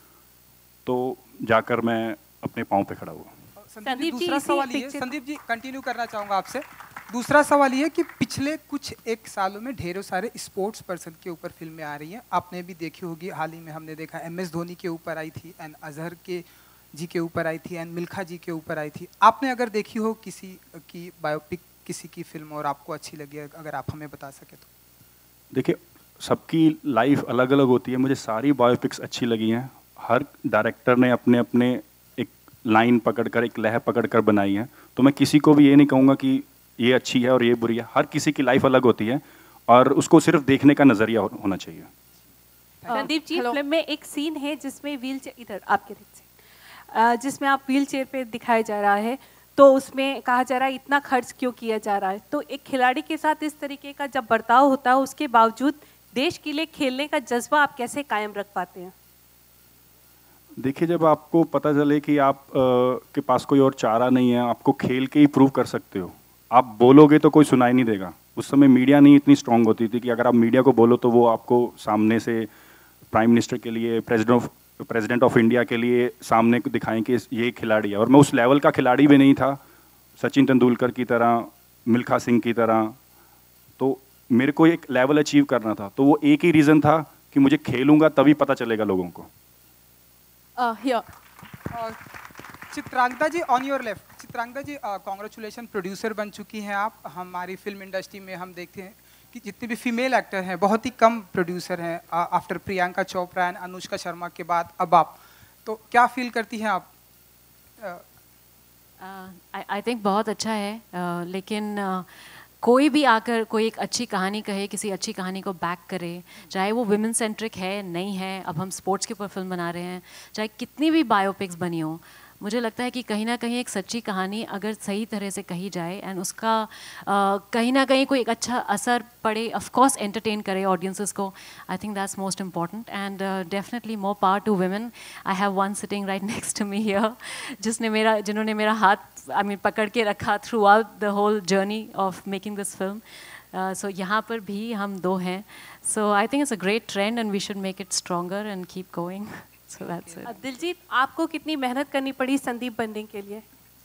तो जाकर मैं अपने पाँव पे खड़ा हुआ। संदीप जी, दूसरा सवाल ये, संदीप जी कंटिन्यू करना चाहूँगा आपसे। दूसरा सवाल ये कि पिछले कुछ एक सालों में ढेरों सारे स्पोर्ट्स पर्सन के ऊपर फिल्में आ रही हैं, आपने भी देखी होगी। हाल ही में हमने देखा MS धोनी के ऊपर आई थी एंड अजहर के जी के ऊपर आई थी एंड मिल्खा जी के ऊपर आई थी। आपने अगर देखी हो किसी की बायोपिक, किसी की फिल्म और आपको अच्छी लगी, अगर आप हमें बता सके तो। देखिए, सबकी लाइफ अलग अलग होती है, मुझे सारी बायोपिक्स अच्छी लगी हैं। हर डायरेक्टर ने अपने अपने एक लाइन पकड़कर, एक लह पकड़कर बनाई है, तो मैं किसी को भी ये नहीं कहूँगा कि ये अच्छी है और ये बुरी है। हर किसी की लाइफ अलग होती है और उसको सिर्फ देखने का नज़रिया होना चाहिए। संदीप जी, फिल्म में एक सीन है जिसमें व्हील चेयर, इधर आपके जिसमें आप व्हील चेयर पे दिखाया जा रहा है, तो उसमें कहा जा रहा है इतना खर्च क्यों किया जा रहा है। तो एक खिलाड़ी के साथ इस तरीके का जब बर्ताव होता है, उसके बावजूद देश के लिए खेलने का जज्बा आप कैसे कायम रख पाते हैं? देखिए, जब आपको पता चले कि आप के पास कोई और चारा नहीं है, आपको खेल के ही प्रूव कर सकते हो। आप बोलोगे तो कोई सुनाई नहीं देगा। उस समय मीडिया नहीं इतनी स्ट्रांग होती थी कि अगर आप मीडिया को बोलो तो वो आपको सामने से प्राइम मिनिस्टर के लिए, प्रेसिडेंट ऑफ इंडिया के लिए सामने दिखाएं कि ये खिलाड़ी है। और मैं उस लेवल का खिलाड़ी भी नहीं था, सचिन तेंदुलकर की तरह, मिल्खा सिंह की तरह। तो मेरे को एक लेवल अचीव करना था, तो वो एक ही रीज़न था कि मुझे खेलूंगा तभी पता चलेगा लोगों को। Chitrangada ji on your left. Chitrangada ji, congratulation, producer बन चुकी हैं आप। हमारी फिल्म इंडस्ट्री में हम देखते हैं कि जितने भी फीमेल एक्टर हैं बहुत ही कम प्रोड्यूसर हैं, आफ्टर प्रियंका चोपड़ा एंड अनुष्का शर्मा के बाद अब आप। तो क्या फील करती हैं आप? आई थिंक बहुत अच्छा है, लेकिन कोई भी आकर कोई एक अच्छी कहानी कहे, किसी अच्छी कहानी को बैक करे, चाहे वो विमेन सेंट्रिक है नहीं है, अब हम स्पोर्ट्स के ऊपर फिल्म बना रहे हैं, चाहे कितनी भी बायोपिक्स बनी हो, मुझे लगता है कि कहीं ना कहीं एक सच्ची कहानी अगर सही तरह से कही जाए एंड उसका कहीं ना कहीं कोई एक अच्छा असर पड़े, ऑफ कोर्स एंटरटेन करे ऑडियंसेस को, I think that's most important and definitely more power to women. I have one sitting right next to me here जिन्होंने मेरा हाथ पकड़ के रखा throughout the whole journey of making this film. So यहाँ पर भी हम दो हैं, so I think it's a great trend and we should make it stronger and keep going. So that's it. Diljit, आपको कितनी मेहनत करनी पड़ी संदीप बनने के लिए?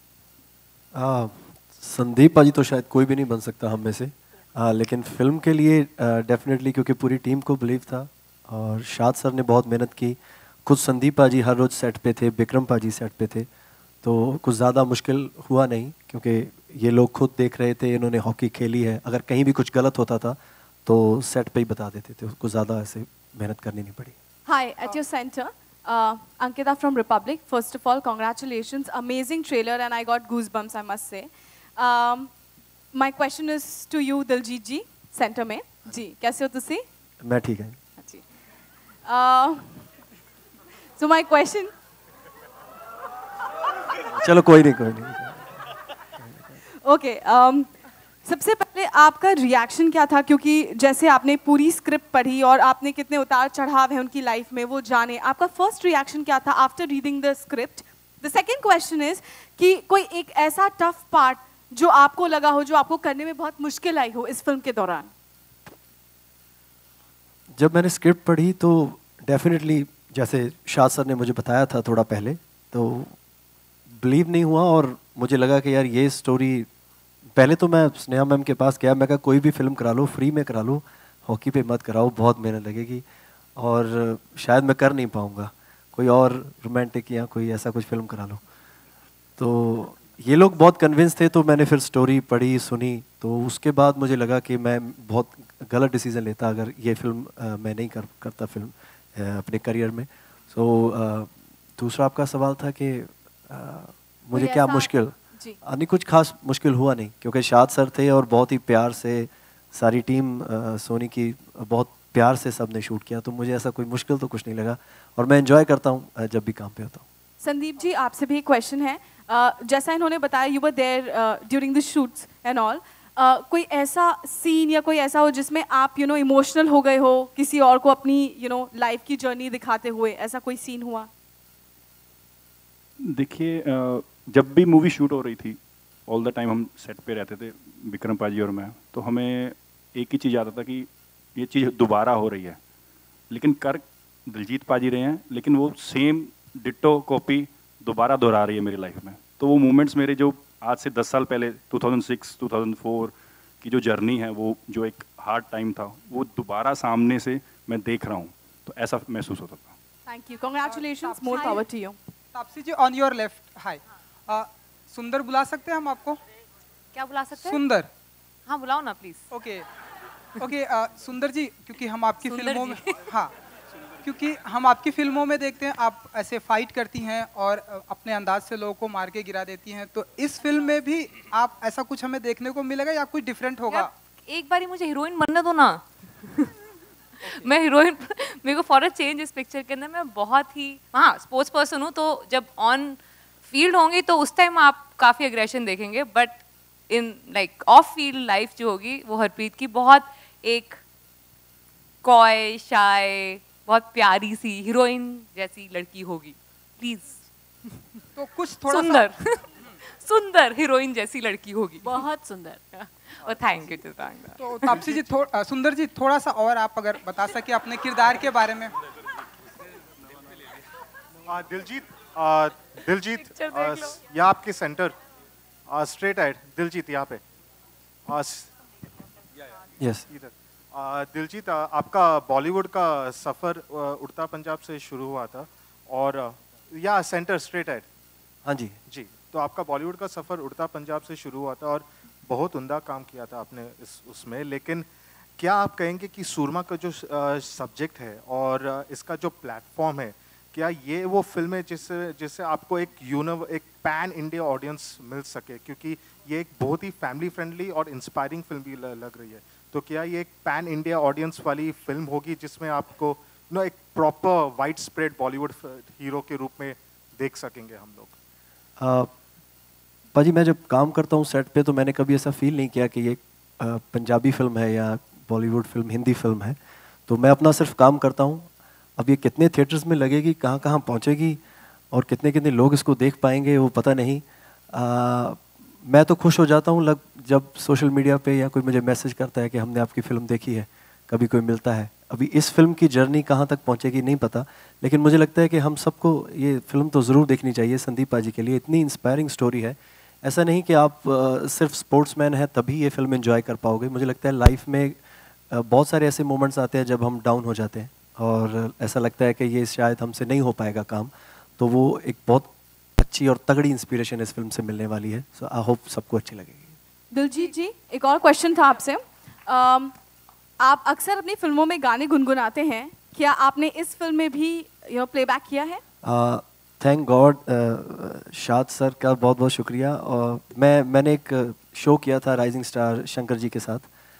संदीप पाजी तो शायद कोई भी नहीं बन सकता हम में से, लेकिन फिल्म के लिए डेफिनेटली, क्योंकि पूरी टीम को बिलीव था और शाद सर ने बहुत मेहनत की, खुद संदीप पाजी हर रोज़ सेट पे थे, विक्रम पाजी सेट पे थे, तो कुछ ज़्यादा मुश्किल हुआ नहीं क्योंकि ये लोग खुद देख रहे थे, इन्होंने हॉकी खेली है, अगर कहीं भी कुछ गलत होता था तो सेट पे ही बता देते थे, कुछ ज़्यादा ऐसे मेहनत करनी नहीं पड़ी. Hi, at your center, Ankita from Republic. First of all, congratulations, amazing trailer and I got goosebumps, I must say. My question is to you, Diljit ji, center में. जी, कैसे हो तुसी? मैं ठीक है. जी. So my question. चलो कोई नहीं. Okay. सबसे पहले आपका रिएक्शन क्या था, क्योंकि जैसे आपने पूरी स्क्रिप्ट पढ़ी और आपने कितने उतार चढ़ाव हैं उनकी लाइफ में वो जाने, आपका फर्स्ट रिएक्शन क्या था after reading the script? The second question is कि कोई एक ऐसा टफ पार्ट जो आपको लगा हो, जो आपको करने में बहुत मुश्किल आई हो इस फिल्म के दौरान? जब मैंने स्क्रिप्ट पढ़ी तो डेफिनेटली जैसे शाद सर ने मुझे बताया था थोड़ा पहले, तो बिलीव नहीं हुआ और मुझे लगा कि यार ये स्टोरी, पहले तो मैं स्नेहा मैम के पास गया, मैं कहा कोई भी फिल्म करा लो, फ्री में करा लो, हॉकी पे मत कराओ, बहुत मेहनत लगेगी और शायद मैं कर नहीं पाऊँगा, कोई और रोमांटिक या कोई ऐसा कुछ फिल्म करा लो. तो ये लोग बहुत कन्विंस थे, तो मैंने फिर स्टोरी पढ़ी, सुनी, तो उसके बाद मुझे लगा कि मैं बहुत गलत डिसीज़न लेता अगर ये फिल्म मैं नहीं करता फिल्म अपने करियर में. सो दूसरा आपका सवाल था कि मुझे क्या मुश्किल, नहीं कुछ खास मुश्किल हुआ नहीं क्योंकि शाद सर थे और बहुत ही प्यार से सारी टीम सोनी की बहुत प्यार से सबने शूट किया, तो मुझे ऐसा कोई मुश्किल तो कुछ नहीं लगा और मैं एंजॉय करता हूँ जब भी काम पे होता हूँ. संदीप जी, आपसे भी एक क्वेश्चन है. जैसा इन्होंने बताया, you were there during the shoots and all, कोई ऐसा सीन या कोई ऐसा हो जिसमें आप इमोशनल हो गए हो किसी और को अपनी लाइफ की जर्नी दिखाते हुए, ऐसा कोई सीन हुआ? देखिए, जब भी मूवी शूट हो रही थी, ऑल द टाइम हम सेट पे रहते थे, विक्रम पाजी और मैं, तो हमें एक ही चीज़ आता था कि ये चीज़ दोबारा हो रही है, लेकिन कर दिलजीत पाजी रहे हैं, लेकिन वो सेम डिट्टो कॉपी दोबारा दोहरा रही है मेरी लाइफ में. तो वो मोमेंट्स मेरे जो आज से 10 साल पहले 2006, 2004 की जो जर्नी है, वो जो एक हार्ड टाइम था, वो दोबारा सामने से मैं देख रहा हूँ, तो ऐसा महसूस होता था. Thank you, congratulations, more power to you. Taapsee ji, on your left. Hi, सुंदर बुला सकते हैं हम आपको? क्या बुला सकते हैं? सुंदर. हाँ, बुलाओ ना प्लीज. Okay okay. सुंदर जी, क्योंकि हम आपकी फिल्मों में हाँ क्योंकि हम आपकी फिल्मों में देखते हैं आप ऐसे फाइट करती हैं और अपने अंदाज से लोगों को मार के गिरा देती हैं, तो इस फिल्म में भी आप ऐसा कुछ हमें देखने को मिलेगा या कुछ डिफरेंट होगा? एक बारी मुझे हीरोइन बनने दो ना. मैं हीरोइन, मेरे को फॉर अ चेंज इस पिक्चर के अंदर मैं बहुत ही स्पोर्ट्स पर्सन हूँ, तो जब ऑन फील्ड होंगी तो उस टाइम आप काफ़ी एग्रेशन देखेंगे, but in like off field life जो होगी वो हरप्रीत की बहुत एक कॉय, शाय, बहुत प्यारी सी हीरोइन जैसी लड़की होगी. प्लीज. तो कुछ थोड़ा सुंदर सुंदर हीरोइन जैसी लड़की होगी, बहुत सुंदर. और थैंक यू चित्रांगदा. तो तापसी जी, सुंदर जी, थोड़ा सा और आप अगर बता सके अपने किरदार के बारे में. दिलजीत, यहाँ आपके सेंटर, स्ट्रेट एड. दिलजीत यहाँ पे. यस. दिलजीत, आपका बॉलीवुड का सफ़र उड़ता पंजाब से शुरू हुआ था और या सेंटर स्ट्रेट एड. हाँ जी. जी, तो आपका बॉलीवुड का सफ़र उड़ता पंजाब से शुरू हुआ था और बहुत उम्दा काम किया था आपने उसमें, लेकिन क्या आप कहेंगे कि सूरमा का जो सब्जेक्ट है और इसका जो प्लेटफॉर्म है, क्या ये वो फिल्म है जिससे आपको एक पैन इंडिया ऑडियंस मिल सके, क्योंकि ये एक बहुत ही फैमिली फ्रेंडली और इंस्पायरिंग फिल्म भी लग रही है, तो क्या ये एक पैन इंडिया ऑडियंस वाली फिल्म होगी जिसमें आपको एक proper wide spread Bollywood hero के रूप में देख सकेंगे हम लोग? पाजी, मैं जब काम करता हूँ सेट पे तो मैंने कभी ऐसा फील नहीं किया कि ये पंजाबी फिल्म है या बॉलीवुड फिल्म, हिंदी फिल्म है, तो मैं अपना सिर्फ काम करता हूँ. अब ये कितने थिएटर्स में लगेगी, कहाँ कहाँ पहुँचेगी और कितने कितने लोग इसको देख पाएंगे वो पता नहीं. मैं तो खुश हो जाता हूँ जब सोशल मीडिया पे या कोई मुझे मैसेज करता है कि हमने आपकी फ़िल्म देखी है, कभी कोई मिलता है. अभी इस फिल्म की जर्नी कहाँ तक पहुँचेगी नहीं पता, लेकिन मुझे लगता है कि हम सबको ये फिल्म तो ज़रूर देखनी चाहिए संदीप पाजी के लिए. इतनी इंस्पायरिंग स्टोरी है, ऐसा नहीं कि आप सिर्फ स्पोर्ट्समैन हैं तभी ये फिल्म एंजॉय कर पाओगे. मुझे लगता है लाइफ में बहुत सारे ऐसे मोमेंट्स आते हैं जब हम डाउन हो जाते हैं, और ऐसा लगता है कि ये शायद हमसे नहीं हो पाएगा काम, तो वो एक बहुत अच्छी और तगड़ी इंस्पिरेशन इस फिल्म से मिलने वाली है। सो आई होप सबको अच्छी लगेगी। दिलजीत जी, एक और क्वेश्चन था आपसे। आप अक्सर अपनी फिल्मों में गाने गुनगुनाते हैं, क्या आपने इस फिल्म में भी प्लेबैक किया है? थैंक गॉड, शाद सर का बहुत बहुत शुक्रिया। और मैंने एक शो किया था राइजिंग स्टार शंकर जी के साथ,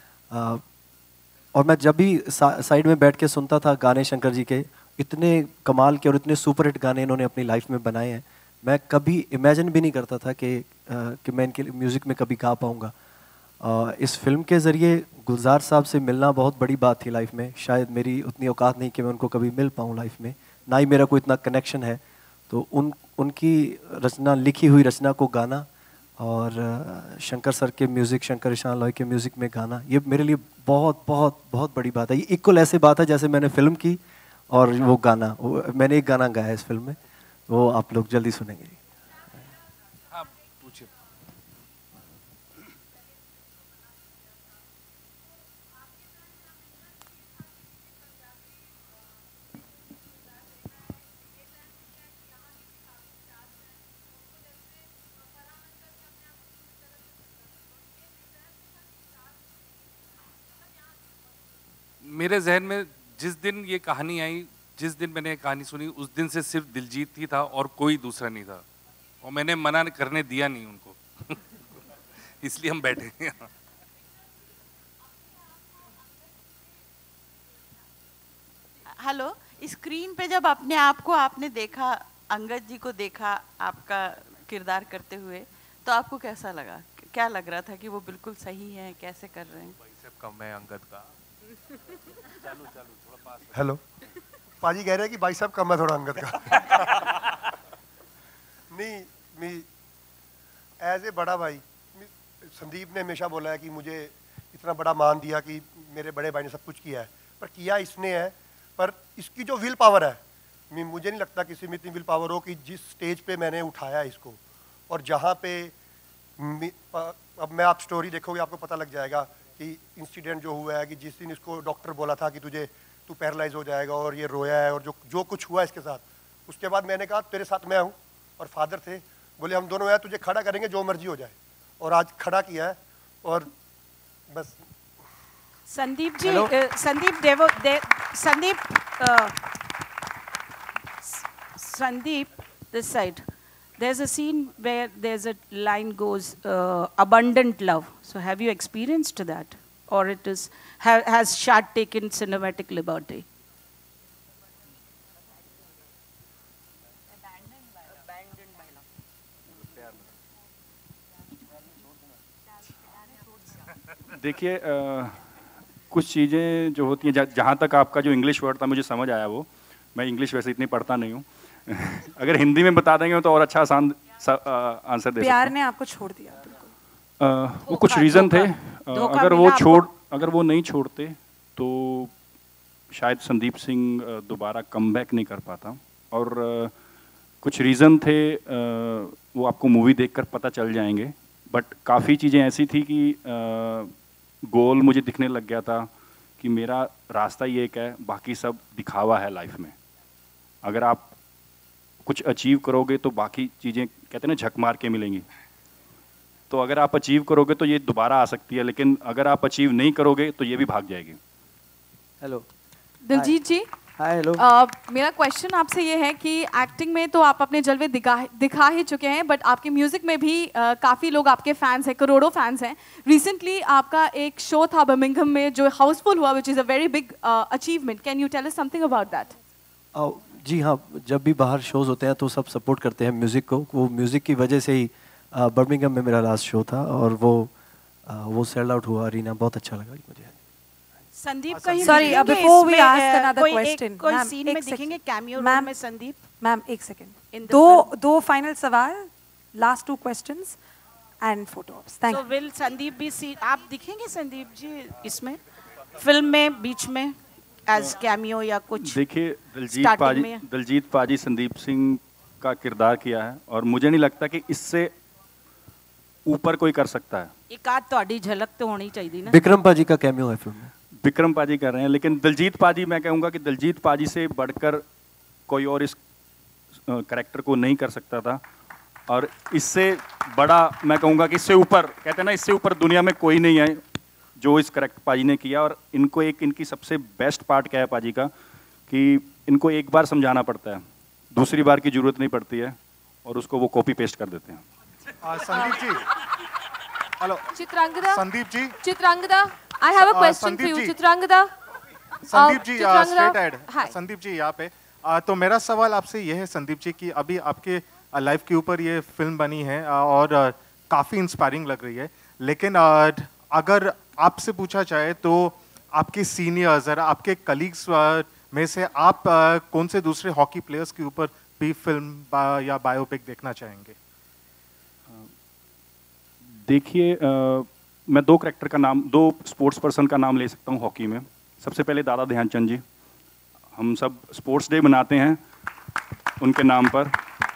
और मैं जब भी साइड में बैठ के सुनता था गाने शंकर जी के, इतने कमाल के और इतने सुपर हिट गाने इन्होंने अपनी लाइफ में बनाए हैं, मैं कभी इमेजिन भी नहीं करता था कि मैं इनके म्यूज़िक में कभी गा पाऊँगा। इस फिल्म के ज़रिए गुलजार साहब से मिलना बहुत बड़ी बात थी लाइफ में। शायद मेरी उतनी औकात नहीं कि मैं उनको कभी मिल पाऊँ लाइफ में, ना ही मेरा कोई इतना कनेक्शन है। तो उनकी रचना, लिखी हुई रचना को गाना और शंकर सर के म्यूज़िक, शंकर ईशान लॉय के म्यूज़िक में गाना, ये मेरे लिए बहुत बहुत बहुत बड़ी बात है। ये इक्वल ऐसे बात है जैसे मैंने फिल्म की और वो गाना, मैंने एक गाना गाया है इस फिल्म में, वो आप लोग जल्दी सुनेंगे। मेरे जहन में जिस दिन ये कहानी आई, जिस दिन मैंने कहानी सुनी, उस दिन से सिर्फ दिलजीत ही था और कोई दूसरा नहीं था, और मैंने मना करने दिया नहीं उनको इसलिए हम बैठे हैं यहाँ। हेलो, स्क्रीन पे जब अपने आप को आपने देखा, अंगद जी को देखा आपका किरदार करते हुए, तो आपको कैसा लगा? क्या लग रहा था कि वो बिल्कुल सही है, कैसे कर रहे हैं? बाइसेप कम है अंगद का। हेलो, पाजी कह रहे हैं कि बाइसेप कम है थोड़ा अंगद का नहीं, मैं एज ए बड़ा भाई, संदीप ने हमेशा बोला है कि मुझे इतना बड़ा मान दिया कि मेरे बड़े भाई ने सब कुछ किया है, पर किया इसने है, पर इसकी जो विल पावर है, मुझे नहीं लगता किसी में इतनी विल पावर हो कि जिस स्टेज पे मैंने उठाया इसको, और जहाँ पे अब मैं आप स्टोरी देखोगे आपको पता लग जाएगा कि इंसिडेंट जो हुआ है कि जिस दिन इसको डॉक्टर बोला था कि तू पैरालाइज हो जाएगा और ये रोया है और जो कुछ हुआ इसके साथ, उसके बाद मैंने कहा तेरे साथ मैं हूँ, और फादर थे, बोले हम दोनों हैं, तुझे खड़ा करेंगे जो मर्जी हो जाए, और आज खड़ा किया है। और बस Sandeep ji, Sandeep, this side. There's a scene where there's a line goes, abundant love. So have you experienced that? Or it is, has Shad taken cinematic liberty? देखिए, कुछ चीज़ें जो होती हैं, जहाँ तक आपका जो इंग्लिश वर्ड था मुझे समझ आया, वो मैं इंग्लिश वैसे इतनी पढ़ता नहीं हूँ अगर हिंदी में बता देंगे तो और अच्छा आसान आंसर दे सकते हैं। प्यार ने आपको छोड़ दिया? वो कुछ रीज़न थे, अगर वो नहीं छोड़ते तो शायद संदीप सिंह दोबारा कमबैक नहीं कर पाता, और कुछ रीज़न थे, वो आपको मूवी देखकर पता चल जाएंगे। बट काफ़ी चीज़ें ऐसी थी कि गोल मुझे दिखने लग गया था कि मेरा रास्ता ही एक है, बाकी सब दिखावा है लाइफ में। अगर आप कुछ अचीव करोगे तो बाकी चीज़ें, कहते हैं ना, झक मार के मिलेंगी। तो अगर आप अचीव करोगे तो ये दोबारा आ सकती है, लेकिन अगर आप अचीव नहीं करोगे तो ये भी भाग जाएगी। Hello Diljit ji, hi. Hello, मेरा क्वेश्चन आपसे ये है कि एक्टिंग में तो आप अपने जलवे दिखा ही चुके हैं, बट आपके म्यूजिक में भी काफ़ी लोग आपके फैंस हैं, करोड़ों फैंस हैं। रिसेंटली आपका एक शो था बर्मिंघम में जो हाउसफुल हुआ, which is a very big achievement. Can you tell us something about that? जी हाँ, जब भी बाहर शोज़ होते हैं तो सब सपोर्ट करते हैं म्यूज़िक को। वो म्यूज़िक की वजह से ही बर्मिंघम में मेरा लास्ट शो था, और वो सेल आउट हुआ अरीना, बहुत अच्छा लगा मुझे। संदीप कहीं sorry, before we ask another question, कोई सीन में दिखेंगे कैमियो रोल में संदीप? मैम एक सेकंड, दो फाइनल सवाल, last 2 questions and photos. Thank you. So will Sandeep भी आप दिखेंगे संदीप जी इसमें, फिल्म में बीच में एज कैमियो या कुछ? देखिए, दिलजीत पाजी संदीप सिंह का किरदार किया है, और मुझे नहीं लगता कि इससे ऊपर कोई कर सकता है। एक आध थोड़ी झलक तो होनी चाहिए ना। विक्रम पाजी का कैमियो है फिल्म में। विक्रम पाजी कर रहे हैं, लेकिन दिलजीत पाजी, मैं कहूँगा कि दिलजीत पाजी से बढ़कर कोई और इस कैरेक्टर को नहीं कर सकता था। और इससे बड़ा मैं कहूँगा कि इससे ऊपर, कहते हैं ना, इससे ऊपर दुनिया में कोई नहीं है जो इस कैरेक्टर पाजी ने किया। और इनको इनकी सबसे बेस्ट पार्ट क्या है पाजी का, कि इनको एक बार समझाना पड़ता है, दूसरी बार की जरूरत नहीं पड़ती है, और उसको वो कॉपी पेस्ट कर देते हैं। Sandeep ji, hello Chitrangada, Sandeep ji, Chitrangada, I have a question for you, Chitrangada. Sandeep ji, Chitrangada, straight ahead, Sandeep ji यहाँ पे। तो मेरा सवाल आपसे यह है संदीप जी कि अभी आपके लाइफ के ऊपर ये फिल्म बनी है और काफ़ी इंस्पायरिंग लग रही है, लेकिन अगर आपसे पूछा जाए तो आपके सीनियर्स और आपके कलीग्स में से आप कौन से दूसरे हॉकी प्लेयर्स के ऊपर भी फिल्म या बायोपिक देखना चाहेंगे? देखिए, मैं दो कैरेक्टर का नाम, दो स्पोर्ट्स पर्सन का नाम ले सकता हूँ हॉकी में। सबसे पहले दादा ध्यानचंद जी, हम सब स्पोर्ट्स डे मनाते हैं उनके नाम पर।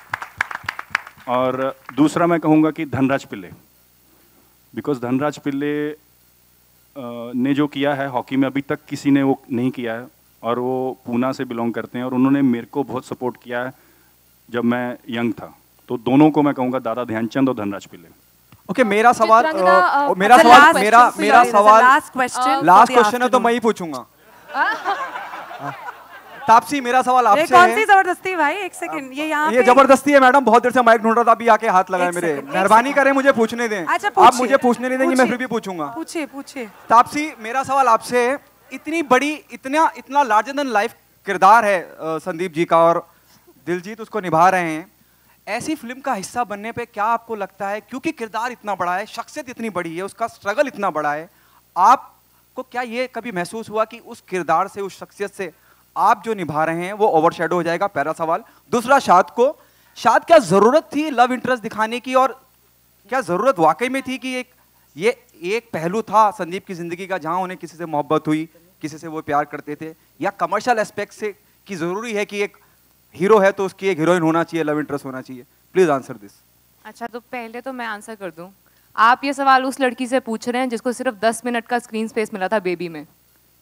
और दूसरा मैं कहूँगा कि धनराज पिल्ले, बिकॉज धनराज पिल्ले ने जो किया है हॉकी में अभी तक किसी ने वो नहीं किया है, और वो पूना से बिलोंग करते हैं, और उन्होंने मेरे को बहुत सपोर्ट किया है जब मैं यंग था। तो दोनों को मैं कहूँगा, दादा ध्यानचंद और धनराज पिल्ले। ओके, मेरा सवाल लास्ट क्वेश्चन है तो मैं ही पूछूंगा। तापसी, मेरा सवाल आपसे है। कौन सी जबरदस्ती भाई, एक सेकंड, ये जबरदस्ती है मैडम, बहुत देर से माइक ढूंढ रहा था, अभी आके हाथ लगाए मेरे। मेहरबानी करें, मुझे पूछने दें। अच्छा, आप मुझे पूछने नहीं देंगे, मैं फिर भी पूछूंगा। पूछिए पूछिए। तापसी, मेरा सवाल आपसे है, इतनी बड़ी, इतना लार्जर देन लाइफ किरदार है संदीप जी का, और दिलजीत उसको निभा रहे हैं। ऐसी फिल्म का हिस्सा बनने पे क्या आपको लगता है, क्योंकि किरदार इतना बड़ा है, शख्सियत इतनी बड़ी है, उसका स्ट्रगल इतना बड़ा है, आपको क्या ये कभी महसूस हुआ कि उस किरदार से, उस शख्सियत से आप जो निभा रहे हैं वो ओवरशैडो हो जाएगा? पहला सवाल। दूसरा, शाद क्या जरूरत थी लव इंटरेस्ट दिखाने की, और क्या जरूरत वाकई में थी कि ये एक पहलू था संदीप की जिंदगी का जहां उन्हें किसी से मोहब्बत हुई, किसी से वो प्यार करते थे, या कमर्शियल एस्पेक्ट से कि जरूरी है कि एक हीरो है तो उसकी एक हीरोइन होना चाहिए, लव इंटरेस्ट होना चाहिए? Please answer this. अच्छा, तो पहले तो मैं आंसर कर दूं। आप ये सवाल उस लड़की से पूछ रहे हैं जिसको सिर्फ 10 मिनट का स्क्रीन स्पेस मिला था बेबी में।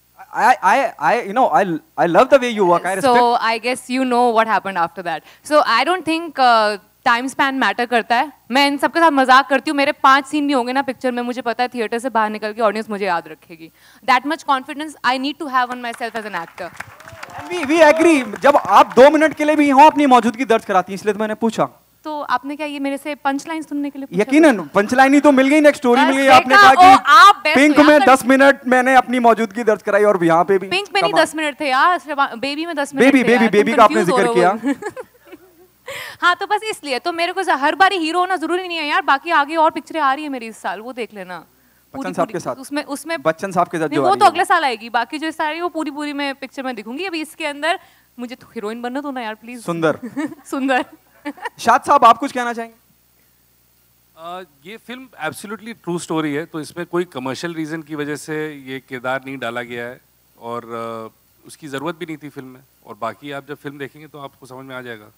I love the way you work. I respect. So I guess you know what happened after that. So I don't think time span matter करता है। मैं इन सबके साथ मजाक करती हूँ। मेरे 5 सीन भी होंगे ना पिक्चर में, मुझे पता है थिएटर से बाहर निकल के ऑडियंस मुझे याद रखेगी। That much confidence I need to have on myself as an actor. We agree. जब आप 2 मिनट के लिए भी हो अपनी मौजूदगी दर्ज कराती हैं, इसलिए तो मैंने पूछा। तो आपने क्या ये मेरे से पंच लाइन सुनने के लिए पूछा? यकीनन पंच लाइन ही तो मिल गई, नेक्स्ट स्टोरी मिल गई। आपने कहा कि पिंक में 10 मिनट मैंने अपनी मौजूदगी दर्ज कराई, और यहाँ पे भी पिंक में नहीं 10 मिनट थे यार, बेबी में 10 मिनट थे। बेबी का आपने जिक्र किया। हाँ, तो बस इसलिए तो मेरे को हर बारी हीरो होना जरूरी नहीं है यार। बाकी आगे और पिक्चरें आ रही है मेरी इस साल, वो देख लेना। बच्चन साहब के साथ, उसमें बच्चन साहब के साथ वो तो अगले साल आएगी। बाकी जो सारी वो पूरी मैं पिक्चर में दिखूंगी। अभी इसके अंदर मुझे तो हीरोइन बनना तो ना यार, प्लीज। सुंदर सुंदर। शाद साहब, आप कुछ कहना चाहेंगे? ये फिल्म एब्सोल्युटली ट्रू स्टोरी है, तो इसमें कोई कमर्शियल रीजन की वजह से ये किरदार नहीं डाला गया है, और उसकी ज़रूरत भी नहीं थी फिल्म में। और बाकी आप जब फिल्म देखेंगे तो आपको समझ में आ जाएगा।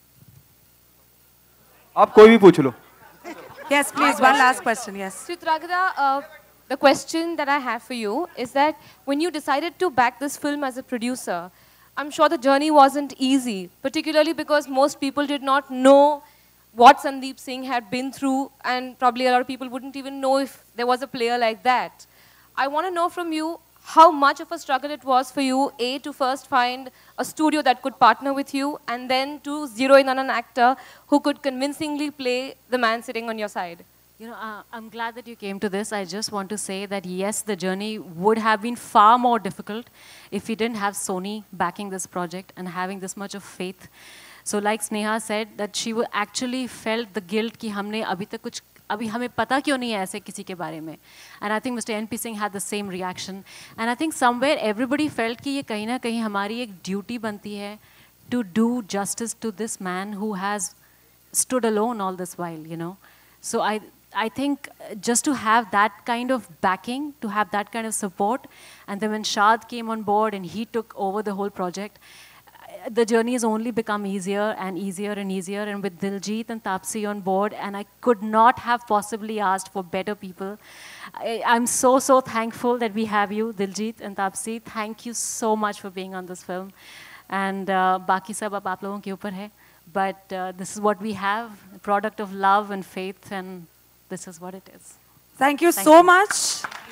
आप कोई भी पूछ लो। Yes, please, one last question. Yes. Chitragada, the question that I have for you is that when you decided to back this film as a producer, I'm sure the journey wasn't easy, particularly because most people did not know what Sandeep Singh had been through, and probably a lot of people wouldn't even know if there was a player like that. I want to know from you how much of a struggle it was for you, A, to first find a studio that could partner with you, and then to zero in on an actor who could convincingly play the man sitting on your side. You know, I'm glad that you came to this. I just want to say that yes, the journey would have been far more difficult if we didn't have Sony backing this project and having this much of faith. So like Sneha said, that she actually felt the guilt कि हमने अभी हमें पता क्यों नहीं है ऐसे किसी के बारे में. And I think Mr. N.P. Singh had the same reaction. And I think somewhere everybody felt कि ये कहीं ना कहीं हमारी एक duty बनती है to do justice to this man who has stood alone all this while, you know. So I think just to have that kind of backing, to have that kind of support, and then when Shad came on board and he took over the whole project, the journey has only become easier and easier and easier, and with Diljit and Taapsee on board, and I could not have possibly asked for better people. I'm so thankful that we have you, Diljit and Taapsee. Thank you so much for being on this film. And बाकी सब अब आप लोगों के ऊपर है. But this is what we have, a product of love and faith, and this is what it is. Thank you so much.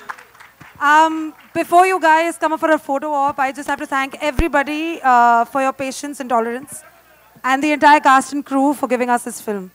Before you guys come up for a photo op, I just have to thank everybody for your patience and tolerance, and the entire cast and crew for giving us this film.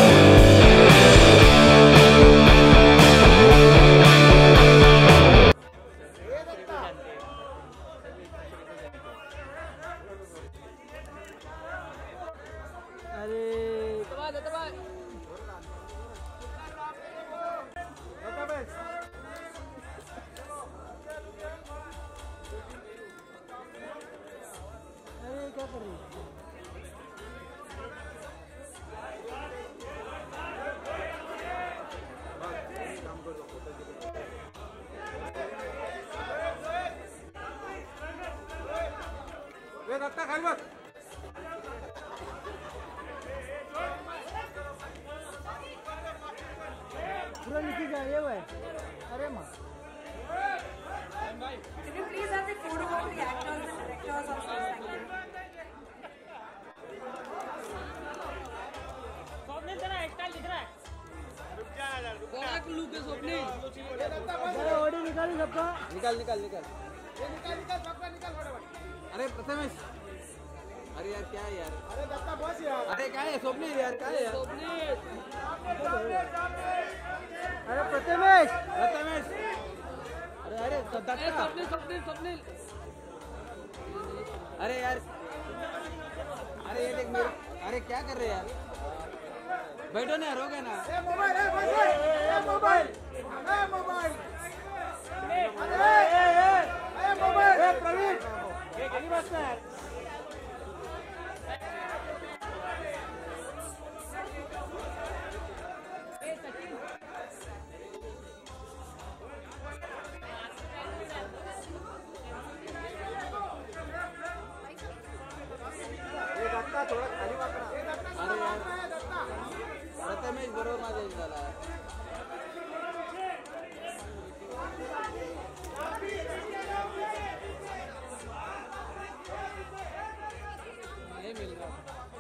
Can you please have the photo of the actors and directors also? Swapnil तेरा hairstyle दिख रहा है? रुक जा यार, रुक जा। बड़ा लुक है स्वप्निल। अरे ऑडी निकाल सबका। निकाल निकाल निकाल। ये निकाल निकाल सबका निकाल फटाफट। अरे प्रथमेश। अरे यार क्या है यार? अरे दत्ता बस यार। अरे क्या है स्वप्निल यार क्या है यार? स्वप्निल। अरे प्रथमेश। प्रथमेश। अरे दत्ता। स्वप्निल स्वप्निल स्वप्निल। अरे यार। अरे ये देख मेरे। अरे क्या कर रहे हैं यार? बैठो ना हो गया ना। मोबाइल है मोबाइल। मोबाइल। अरे मोबाइल। प्रवीण। ये गली बस में है। थोड़ा खाली वापरा. अरे यार प्रथमेश बरोबर माझा झाला. नहीं मिल रहा.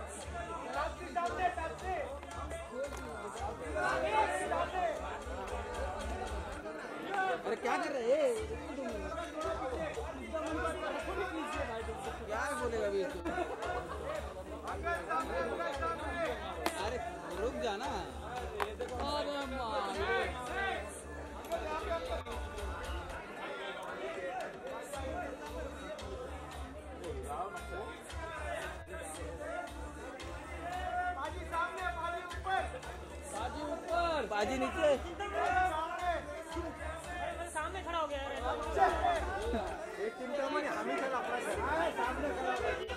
अरे क्या कर रहे हैं? क्या बोलेगा अभी? अरे रुक जाना. बाजी ऊपर बाजी नीचे. सामने खड़ा हो गया है. एक चिंता में हमें चला अपना सामने खड़ा.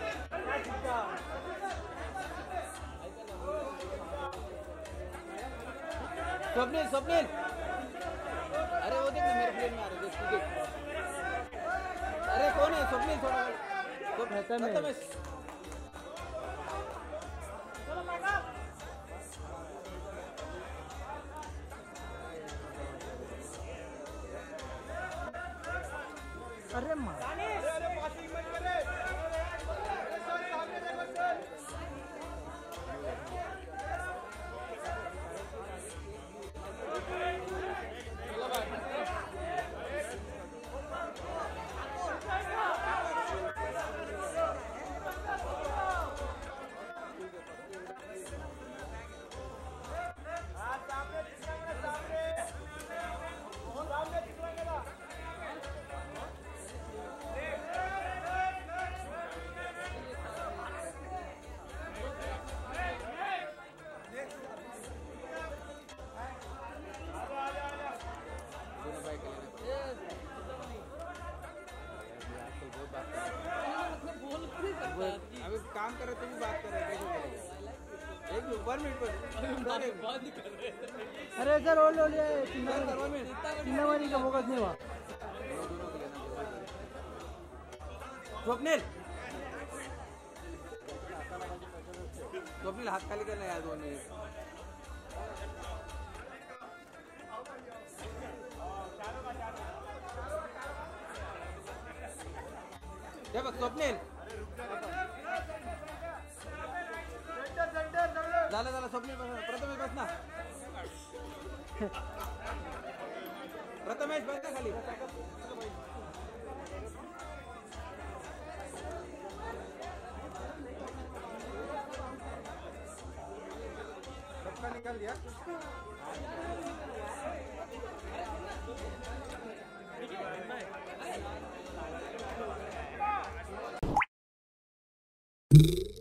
स्वप्निल स्वप्निल. अरे वो देख मेरे प्लेन में आ रहे देख. अरे कौन है स्वप्निल? थोड़ा तो बेहतर में. अरे माँ अभी काम कर रहे थे भी बात कर रहे थे. एक ऊपर मिनट पर अरे सर और लो लिया चिन्नावानी का फोकस नहीं हुआ. स्वप्निल स्वप्नील हाथ खाली करना यार 2 मिनट. हे बघ स्वप्नील. झालं स्वप्नील बस. प्रथमेश बस ना. प्रथमेश बस ना खाली. सबका निकाल दिया.